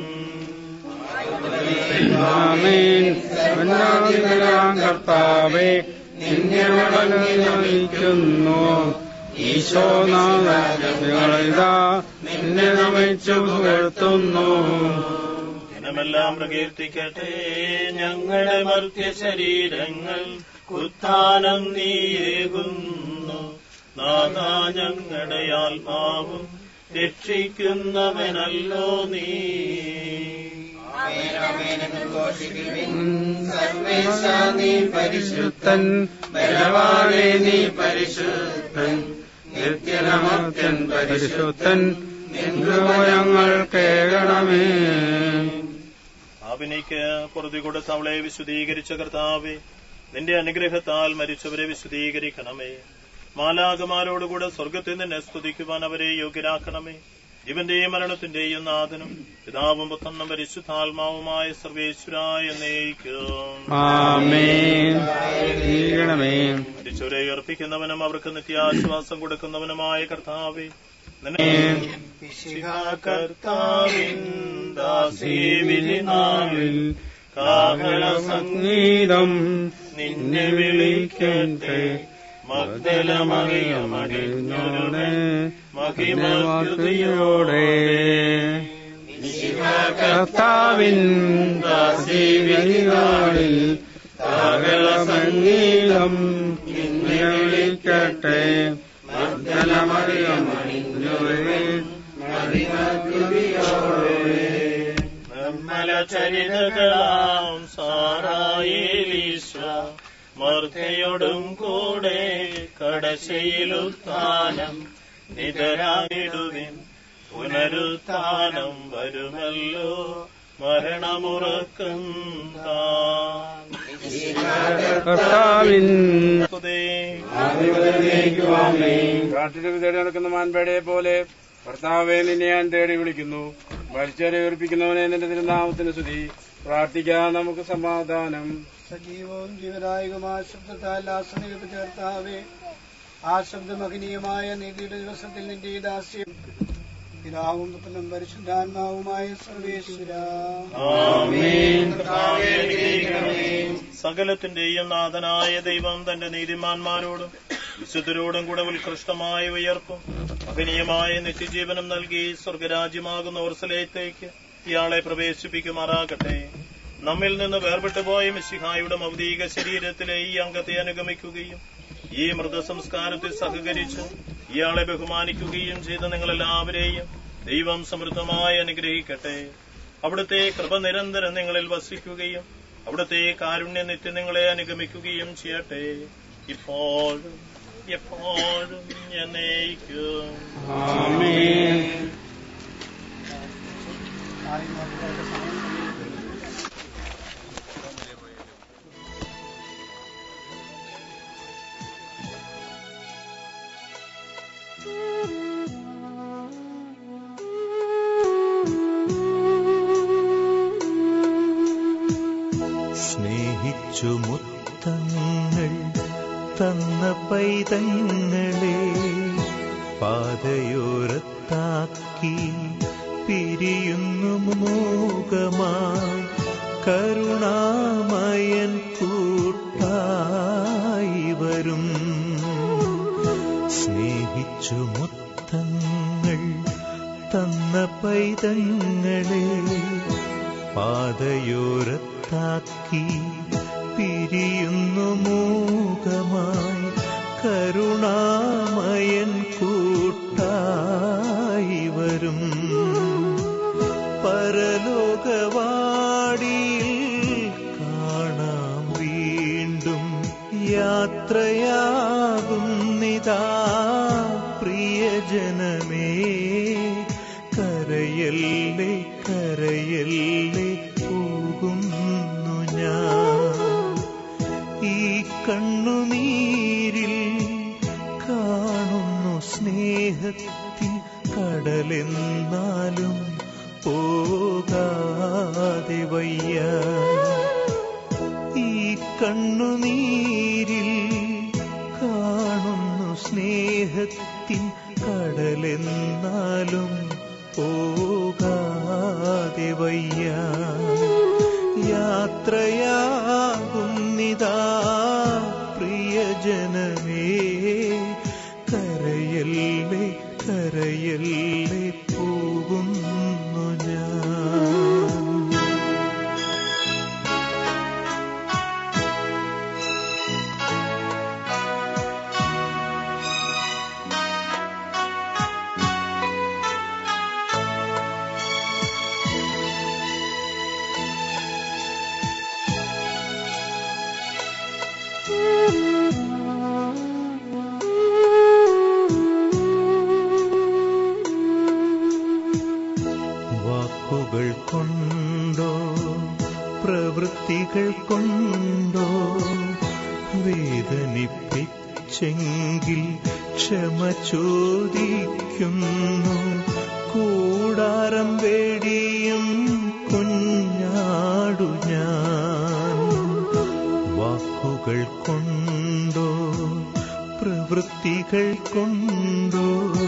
Speaker 4: ആമേൻ. കർത്താവേ, നിന്നെ നയിക്കുന്നു. ഈശോനാഥിതാ നിന്നെ നമിച്ചു പുകഴ്ത്തുന്നു. ജനമെല്ലാം പ്രകീർത്തിക്കട്ടെ ഞങ്ങളുടെ മർത്യ ശരീരങ്ങൾ ഉത്ഥാനം നീയേകുന്നു. നാഥാ ഞങ്ങളുടെ ആത്മാവും രക്ഷിക്കുന്നവനല്ലോ നീ.
Speaker 7: സർവേശാ നീ പരിശുദ്ധൻ, ബലവാനേ നീ പരിശുദ്ധൻ, നിത്യനമർത്യൻ പരിശുദ്ധൻ,
Speaker 8: ഞങ്ങൾ കേൾക്കണമേ.
Speaker 4: പാപിനിക്ക് പൊറുതി കൊടുത്ത് അവളെ വിശുദ്ധീകരിച്ച കർത്താവേ, നിന്റെ അനുഗ്രഹത്താൽ മരിച്ചവരെ വിശുദ്ധീകരിക്കണമേ. മാലാകമാരോടുകൂടെ സ്വർഗത്തിൽ നിന്നെ സ്തുതിക്കുവാൻ അവരെ യോഗ്യരാക്കണമേ. ജീവന്റെയും മരണത്തിന്റെയും നാഥനും പിതാവും പുത്രനും പരിശുദ്ധാത്മാവുമായ സർവേശ്വരായ എന്നേക്കും. മരിച്ചവരെ ഉയർപ്പിക്കുന്നവനും അവർക്ക് നിത്യാശ്വാസം കൊടുക്കുന്നവനുമായ കർത്താവേ, കർത്താവിൻ ദാസീവിനാളിൽ കാഹള സംഗീതം നിന്നെ വിളിക്കട്ടെ. മഗ്ദലമറിയമണിഞ്ഞോടെ മഹിമസ്തുതിയോടെ
Speaker 8: കർത്താവിൻ ദാസീവിനാളിൽ കാഹള സംഗീതം നിന്നെ വിളിക്കട്ടെ.
Speaker 4: നിർമ്മല ചരിതകളാം സാറായേലീശ മർദ്ദയോടും കൂടെ കടശയിലുത്ഥാനം നിതരായിടുവിൻ. പുനരുത്ഥാനം വരുമല്ലോ മരണമുറക്കും
Speaker 2: തേടി നടക്കുന്ന മാൻപേടയെ പോലെ കർത്താവെ നിന്നെ ഞാൻ തേടി വിളിക്കുന്നു. മരിച്ചവരെ ഉയർപ്പിക്കുന്നവനെ നിന്റെ തിരുനാമത്തിന് സ്തുതി. പ്രാർത്ഥിക്കാൻ നമുക്ക് സമാധാനം.
Speaker 6: സജീവവും ജീവദായകമായ ശബ്ദത്താൽ ആശ്രയിപ്പ് ചേർത്താവേ, ആ ശബ്ദമഹനീയമായ നീതിയുടെ ദിവസത്തിൽ നിന്റെ ദാസ്യം പിതാവും പുത്രനും പരിശുദ്ധാത്മാവുമായ സർവേശ്വര.
Speaker 4: സകലത്തിന്റെയും നാഥനായ ദൈവം തന്റെ നീതിമാന്മാരോടും വിശുദ്ധരോടും കൂടെ ഉത്കൃഷ്ടമായ ഉയർപ്പും മഹനീയമായ നിത്യജീവനം നൽകി സ്വർഗരാജ്യമാകുന്ന ഓർസലേത്തേക്ക് ഇയാളെ പ്രവേശിപ്പിക്കുമാറാകട്ടെ. നമ്മിൽ നിന്ന് വേർപെട്ടുപോയ മിശിഹായുടെ മൗലിക ശരീരത്തിലെ ഈ അംഗത്തെ അനുഗമിക്കുകയും ഈ മൃതസംസ്കാരത്തിൽ സഹകരിച്ച് ഇയാളെ ബഹുമാനിക്കുകയും ചെയ്ത നിങ്ങളെല്ലാവരെയും ദൈവം സമൃദ്ധമായി അനുഗ്രഹിക്കട്ടെ. അവിടുത്തെ കൃപ നിരന്തരം നിങ്ങളിൽ വസിക്കുകയും അവിടുത്തെ കാരുണ്യ നിത്യം നിങ്ങളെ അനുഗമിക്കുകയും ചെയ്യട്ടെ, ഇപ്പോഴും എപ്പോഴും എന്നേക്കും.
Speaker 1: സ്നേഹിച്ചു മുത്തങ്ങൾ തന്ന പൈതങ്ങളെ പാതയോരത്താക്കി പിരി പിരിയുന്നു മൂകമായി കരുണാമയൻ കൂട്ടായി വരും. സ്നേഹിച്ചു മുത്തങ്ങൾ തന്ന പൈതങ്ങളെ പാതയോരത്താക്കി പിരിയുന്നു മൂകമായി കരുണാമയൻ കൂട്ടായി വരും. പരലോകവാടിയിൽ കാണാം വീണ്ടും യാത്രയാകുന്നിതാ പ്രിയജനമേ. കരയല്ലേ കരയല്ലേ പോകുന്നു ഞാൻ. ഈ കണ്ണുനീരിൽ കാണുന്നു സ്നേഹത്തിൻ കടലെന്നാലും പോകാതെ വയ്യ. ഈ കണ്ണുനീരിൽ കാണുന്നു സ്നേഹത്തിൻ കടലെന്നാലും പോകാതെ വയ്യ. യാത്രയാകുന്നിതാ പ്രിയജനമേ. കരയല്ലേ കരയല്ലേ പോകുന്നു ഞാൻ. വാക്കുകൾ കൊണ്ടോ പ്രവൃത്തികൾ കൊണ്ടോ വേദനിപ്പിച്ചെങ്കിൽ ക്ഷമ ചോദിക്കുന്നു. കൂടാരം വേടിയും കുഞ്ഞാടു ഞാൻ. വാക്കുകൾ കൊണ്ടോ പ്രവൃത്തികൾ കൊണ്ടോ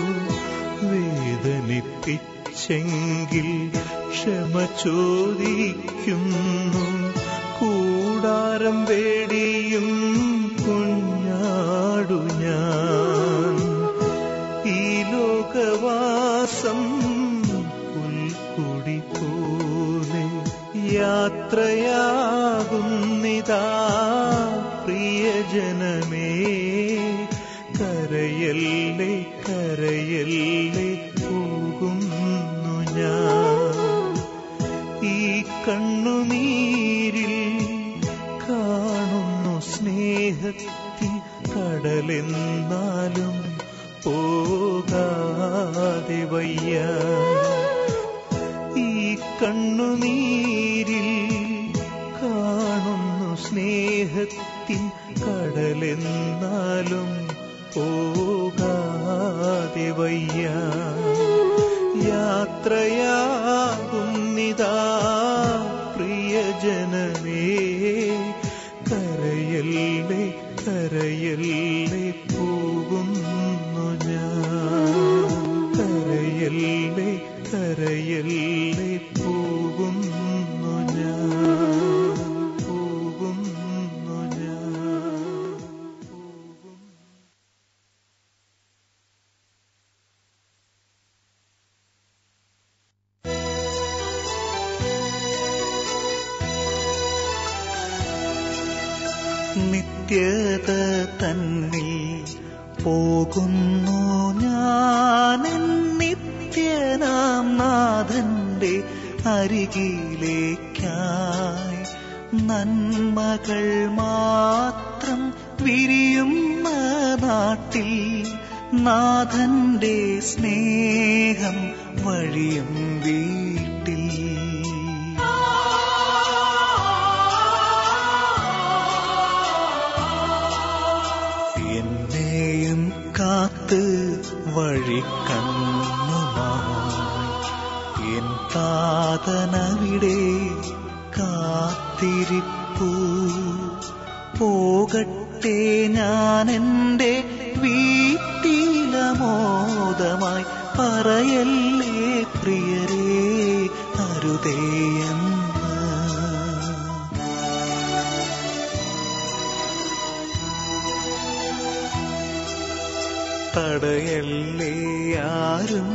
Speaker 1: വേദനിപ്പിച്ചെങ്കിൽ ക്ഷമ ചോദിക്കുന്നു. കൂടാരം വേടിയും കുഞ്ഞാടു ഞാൻ. ഈ ലോകവാസം പുൽക്കുടി പോലെ യാത്രയാകുന്നിതാ പ്രിയജനമേ. കരയല്ലേ കരയല്ലേ പോകുന്നു ഞാൻ. ഈ കണ്ണുനീരിൽ കാണുന്നു സ്നേഹത്തിൻ കടലെന്നാലും പോകാതെ വയ്യ. ഈ കണ്ണുനീരിൽ കാണുന്നു സ്നേഹത്തിൻ കടലെന്നാലും പോകാതെ വയ്യ. യാത്രയാകുന്നിതാ പ്രിയജനമേ. കരയല്ലേ കരയല്ലേ പോകുന്നു ഞാൻ. കരയല്ലേ കരയല്ലേ പോകുന്നു ഞാൻ. പോകുന്നു ഞാൻ. നിത്യത തന്നിൽ പോകുന്നു ഞാൻ. നിത്യനാം നാഥന്റെ അരികിലേക്കായി നന്മകൾ മാത്രം വിരിയുന്ന നാട്ടിൽ നാഥന്റെ സ്നേഹം വഴിയും വീട്ടിൽ. എന്നെയും കാത്ത് വഴിക്കണ്ണുമായി എൻ താതനവിടെ കാത്തിരിപ്പു. പോകട്ടെ ഞാൻ എൻ്റെ വീട്ടിലമോദമായി പറയല്ലേ പ്രിയരേ. എന്ന് തടയല്ലേ ആരും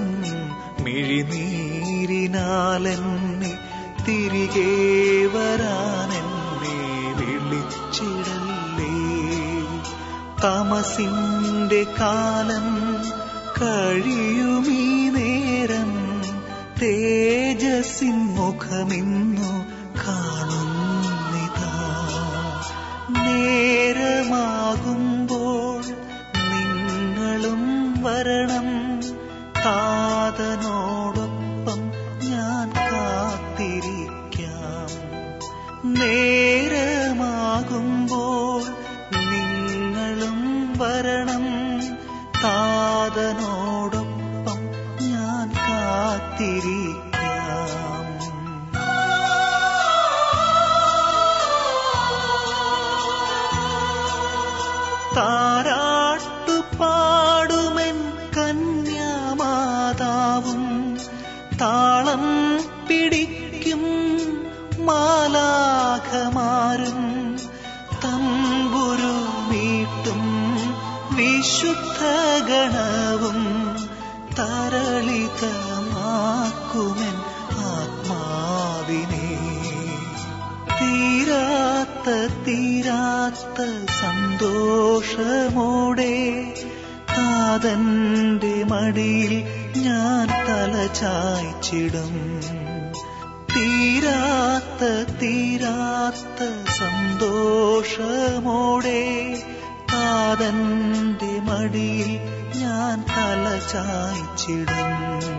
Speaker 1: മിഴിനീരിനാലെന്നെ തിരികെ വരാനെന്നെ വിളിച്ചിടല്ലേ. തമസിന്റെ കാലം കഴിയുമീ നേരം തേജസ്സിൻ മുഖമിന്നു കാണുന്നിതാ. നേരമാകുമ്പോൾ നിങ്ങളും വരണം, താതനോടൊപ്പം ഞാൻ കാത്തിരിക്കാം. നേരമാകുമ്പോൾ നിങ്ങളും വരണം, താതനോടൊപ്പം ഞാൻ കാത്തിരിക്കാം. താരാട്ടുപാടുമെൻ കന്യാമാതാവും താളം പിടിക്കും മാലാഖമാരും തമ്പുരു മീട്ടും വിശുദ്ധ ഗണവും തരളിതമാക്കുമെൻ ആത്മാവിനെ. തീരാത്ത തീരാത്ത സന്തോഷമോടെ താതന്റെ മടിയിൽ ഞാൻ തലചായ്ച്ചിടും. തീരാത്ത തീരാത്ത സന്തോഷമോടെ താതന്റെ മടിയിൽ ഞാൻ തലചായ്ച്ചിടും.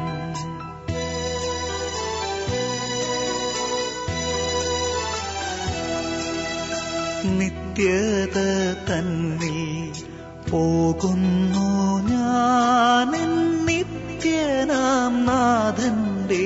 Speaker 1: നിത്യത തന്നിൽ പോകുന്നു ഞാൻ നിത്യനാം നാഥന്റെ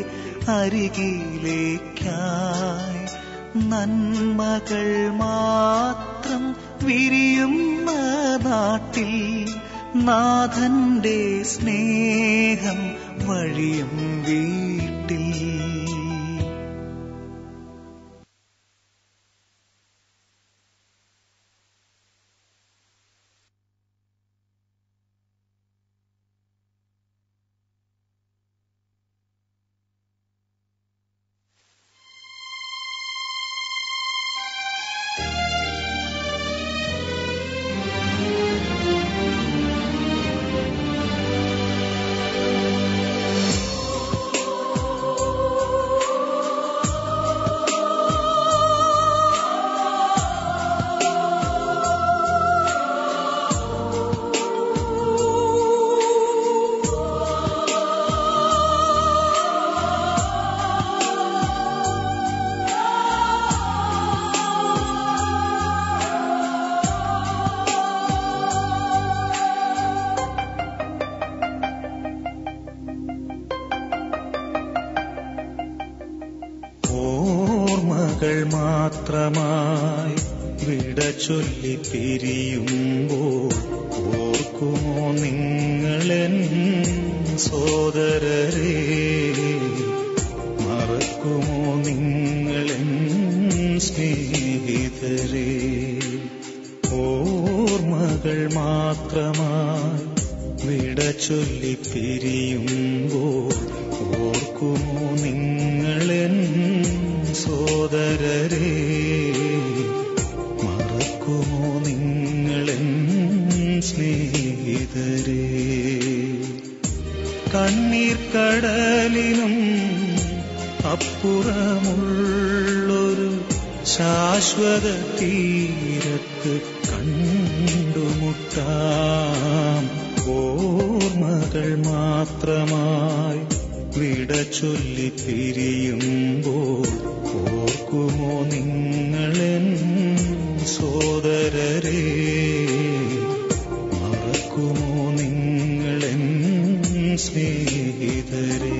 Speaker 1: അരികിലേക്കായി. നന്മകൾ മാത്രം വിരിയുന്ന നാട്ടിൽ നാഥന്റെ സ്നേഹം വഴിയും വീട്ടിൽ. മാത്രമായി വിട ചൊല്ലി പിരിയുമ്പോൾ ഓർക്കുമോ നിങ്ങളെൻ സോദരരെ? മറക്കുമോ നിങ്ങളെൻ സ്നേഹിതരെ? ഓർമ്മകൾ മാത്രമായി വിട ചൊല്ലി പിരിയുമ്പോൾ ഓർക്കുമോ നിങ്ങളെൻ സോദരരെ? മറക്കുമോ നിങ്ങളെൻ സ്നേഹിതരെ? കണ്ണീർ കടലിനും അപ്പുറമുള്ളൊരു ശാശ്വത തീരത്ത് കണ്ടുമുട്ടാം. ഓർമ്മകൾ മാത്രമായി വിട ചൊല്ലി പിരിയുമ്പോൾ ഓർക്കുമോ നിങ്ങളെൻ സോദരരെ? മറക്കുമോ നിങ്ങളെൻ സ്നേഹിതരെ?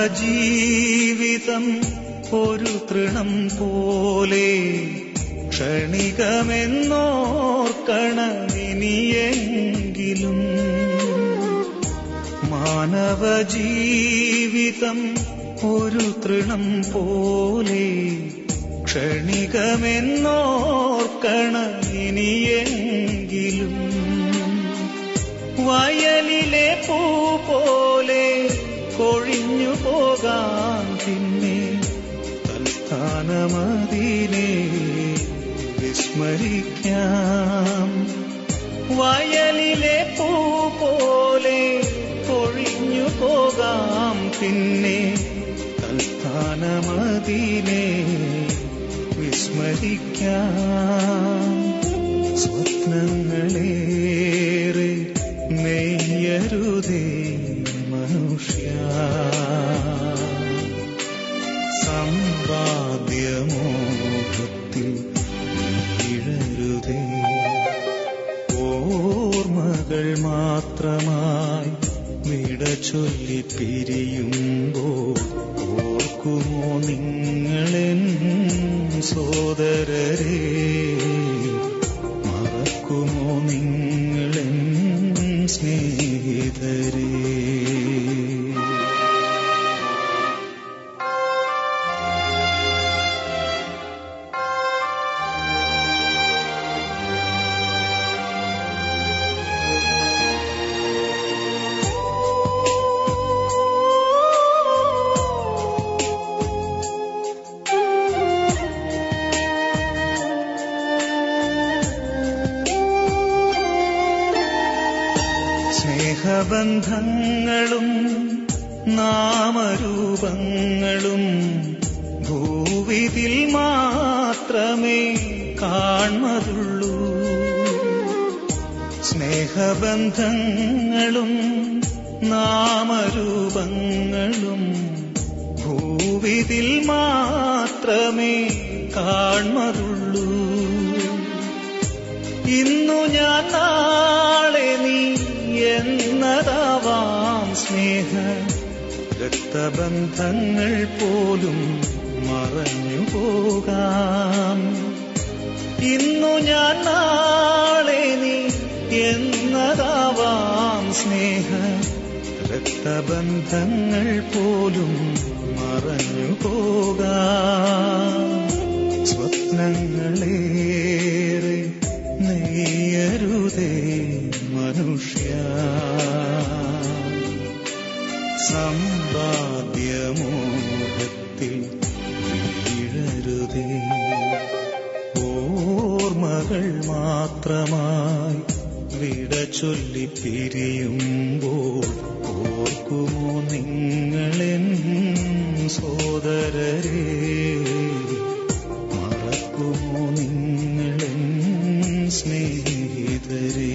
Speaker 1: ജീവിതം ഒരു തൃണം പോലെ ക്ഷണികമെന്നോർക്കണമിനിയെങ്കിലും. മാനവ ജീവിതം ഒരു തൃണം പോലെ ക്ഷണികമെന്നോർക്കണമിനിയെങ്കിലും. വയലിലെ പൂ പോലെ കൊഴിഞ്ഞു പോകാൻ പിന്നെ തൽസ്ഥാനമതിനെ വിസ്മരിക്കാം. വയലിലെ പൂ പോലെ കൊഴിഞ്ഞു പോകാം പിന്നെ തൽസ്ഥാനമതിനെ വിസ്മരിക്കാം. സ്വപ്നങ്ങളേറെ നെയ്യരുതേ മനുഷ്യ, സമ്പാദ്യമോഹത്തിൽ വീഴരുതേ. ഓർമ്മകൾ മാത്രമായി വിട ചൊല്ലി പിരിയുമ്പോൾ ഓർക്കുമോ നിങ്ങളെൻ സോദരരെ, മറക്കുമോ നിങ്ങളെൻ സ്നേഹിതരേ. സ്നേഹബന്ധങ്ങളും നാമരൂപങ്ങളും ഭൂവിതിൽ മാത്രമേ കാൺമതുള്ളൂ. സ്നേഹബന്ധങ്ങളും നാമരൂപങ്ങളും ഭൂവിതിൽ മാത്രമേ കാൺമതുള്ളൂ. ഇന്നു ഞാൻ നാളെ നീ എന്നതാവാം സ്നേഹ രക്തബന്ധങ്ങൾ പോലും മറഞ്ഞു പോകാം. ഇന്നു ഞാൻ നാളെ നീ എന്നതാവാം സ്നേഹ രക്തബന്ധങ്ങൾ പോലും മറഞ്ഞു പോകാം. സ്വപ്നങ്ങളേറെ നെയ്യരുതേ മനുഷ്യ, സമ്പാദ്യമോഹത്തിൽ വീഴരുതേ. ഓർമ്മകൾ മാത്രമായി വിട ചൊല്ലി പിരിയുമ്പോൾ ഓർക്കുമോ നിങ്ങളെൻ സോദരരെ, മറക്കുമോ നിങ്ങളെൻ സ്നേഹിതരേ.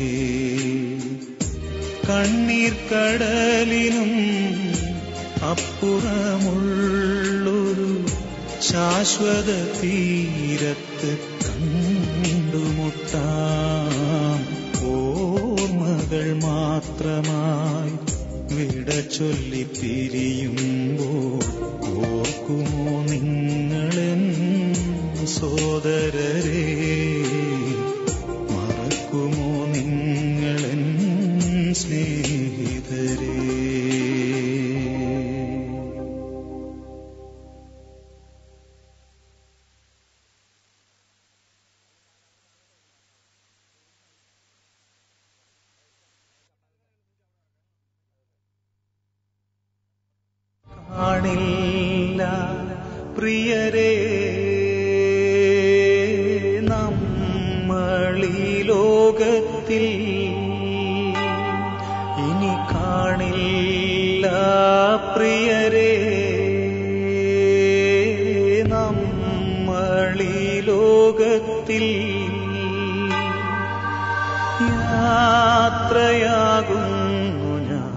Speaker 1: കണ്ണീർ കടലിനും അപ്പുറമുള്ളൊരു ശാശ്വത തീരത്ത് കണ്ടുമുട്ടാം. ഓർമ്മകൾ മാത്രമായി വിട ചൊല്ലി പിരിയുമ്പോൾ ഓർക്കുമോ നിങ്ങളെൻ സോദരരെ, മറക്കുമോ നിങ്ങളെൻ സ്നേഹിതരേ. കാണില്ല പ്രിയരേ നമ്മളീ ലോകത്തിൽ, ഇനി കാണില്ല പ്രിയരേ നമ്മളീ ലോകത്തിൽ. യാത്രയാകുന്നു ഞാൻ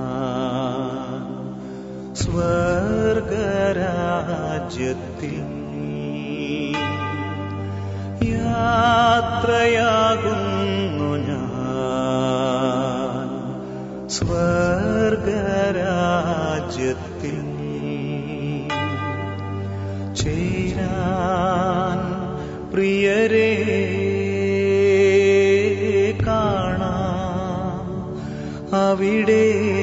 Speaker 1: സ്വർഗരാജ്യത്തിൽ, യാത്രയാകുന്നു ഞാൻ സ്വർഗരാജ്യത്തിൽ. പ്രിയരെ കാണാം അവിടെ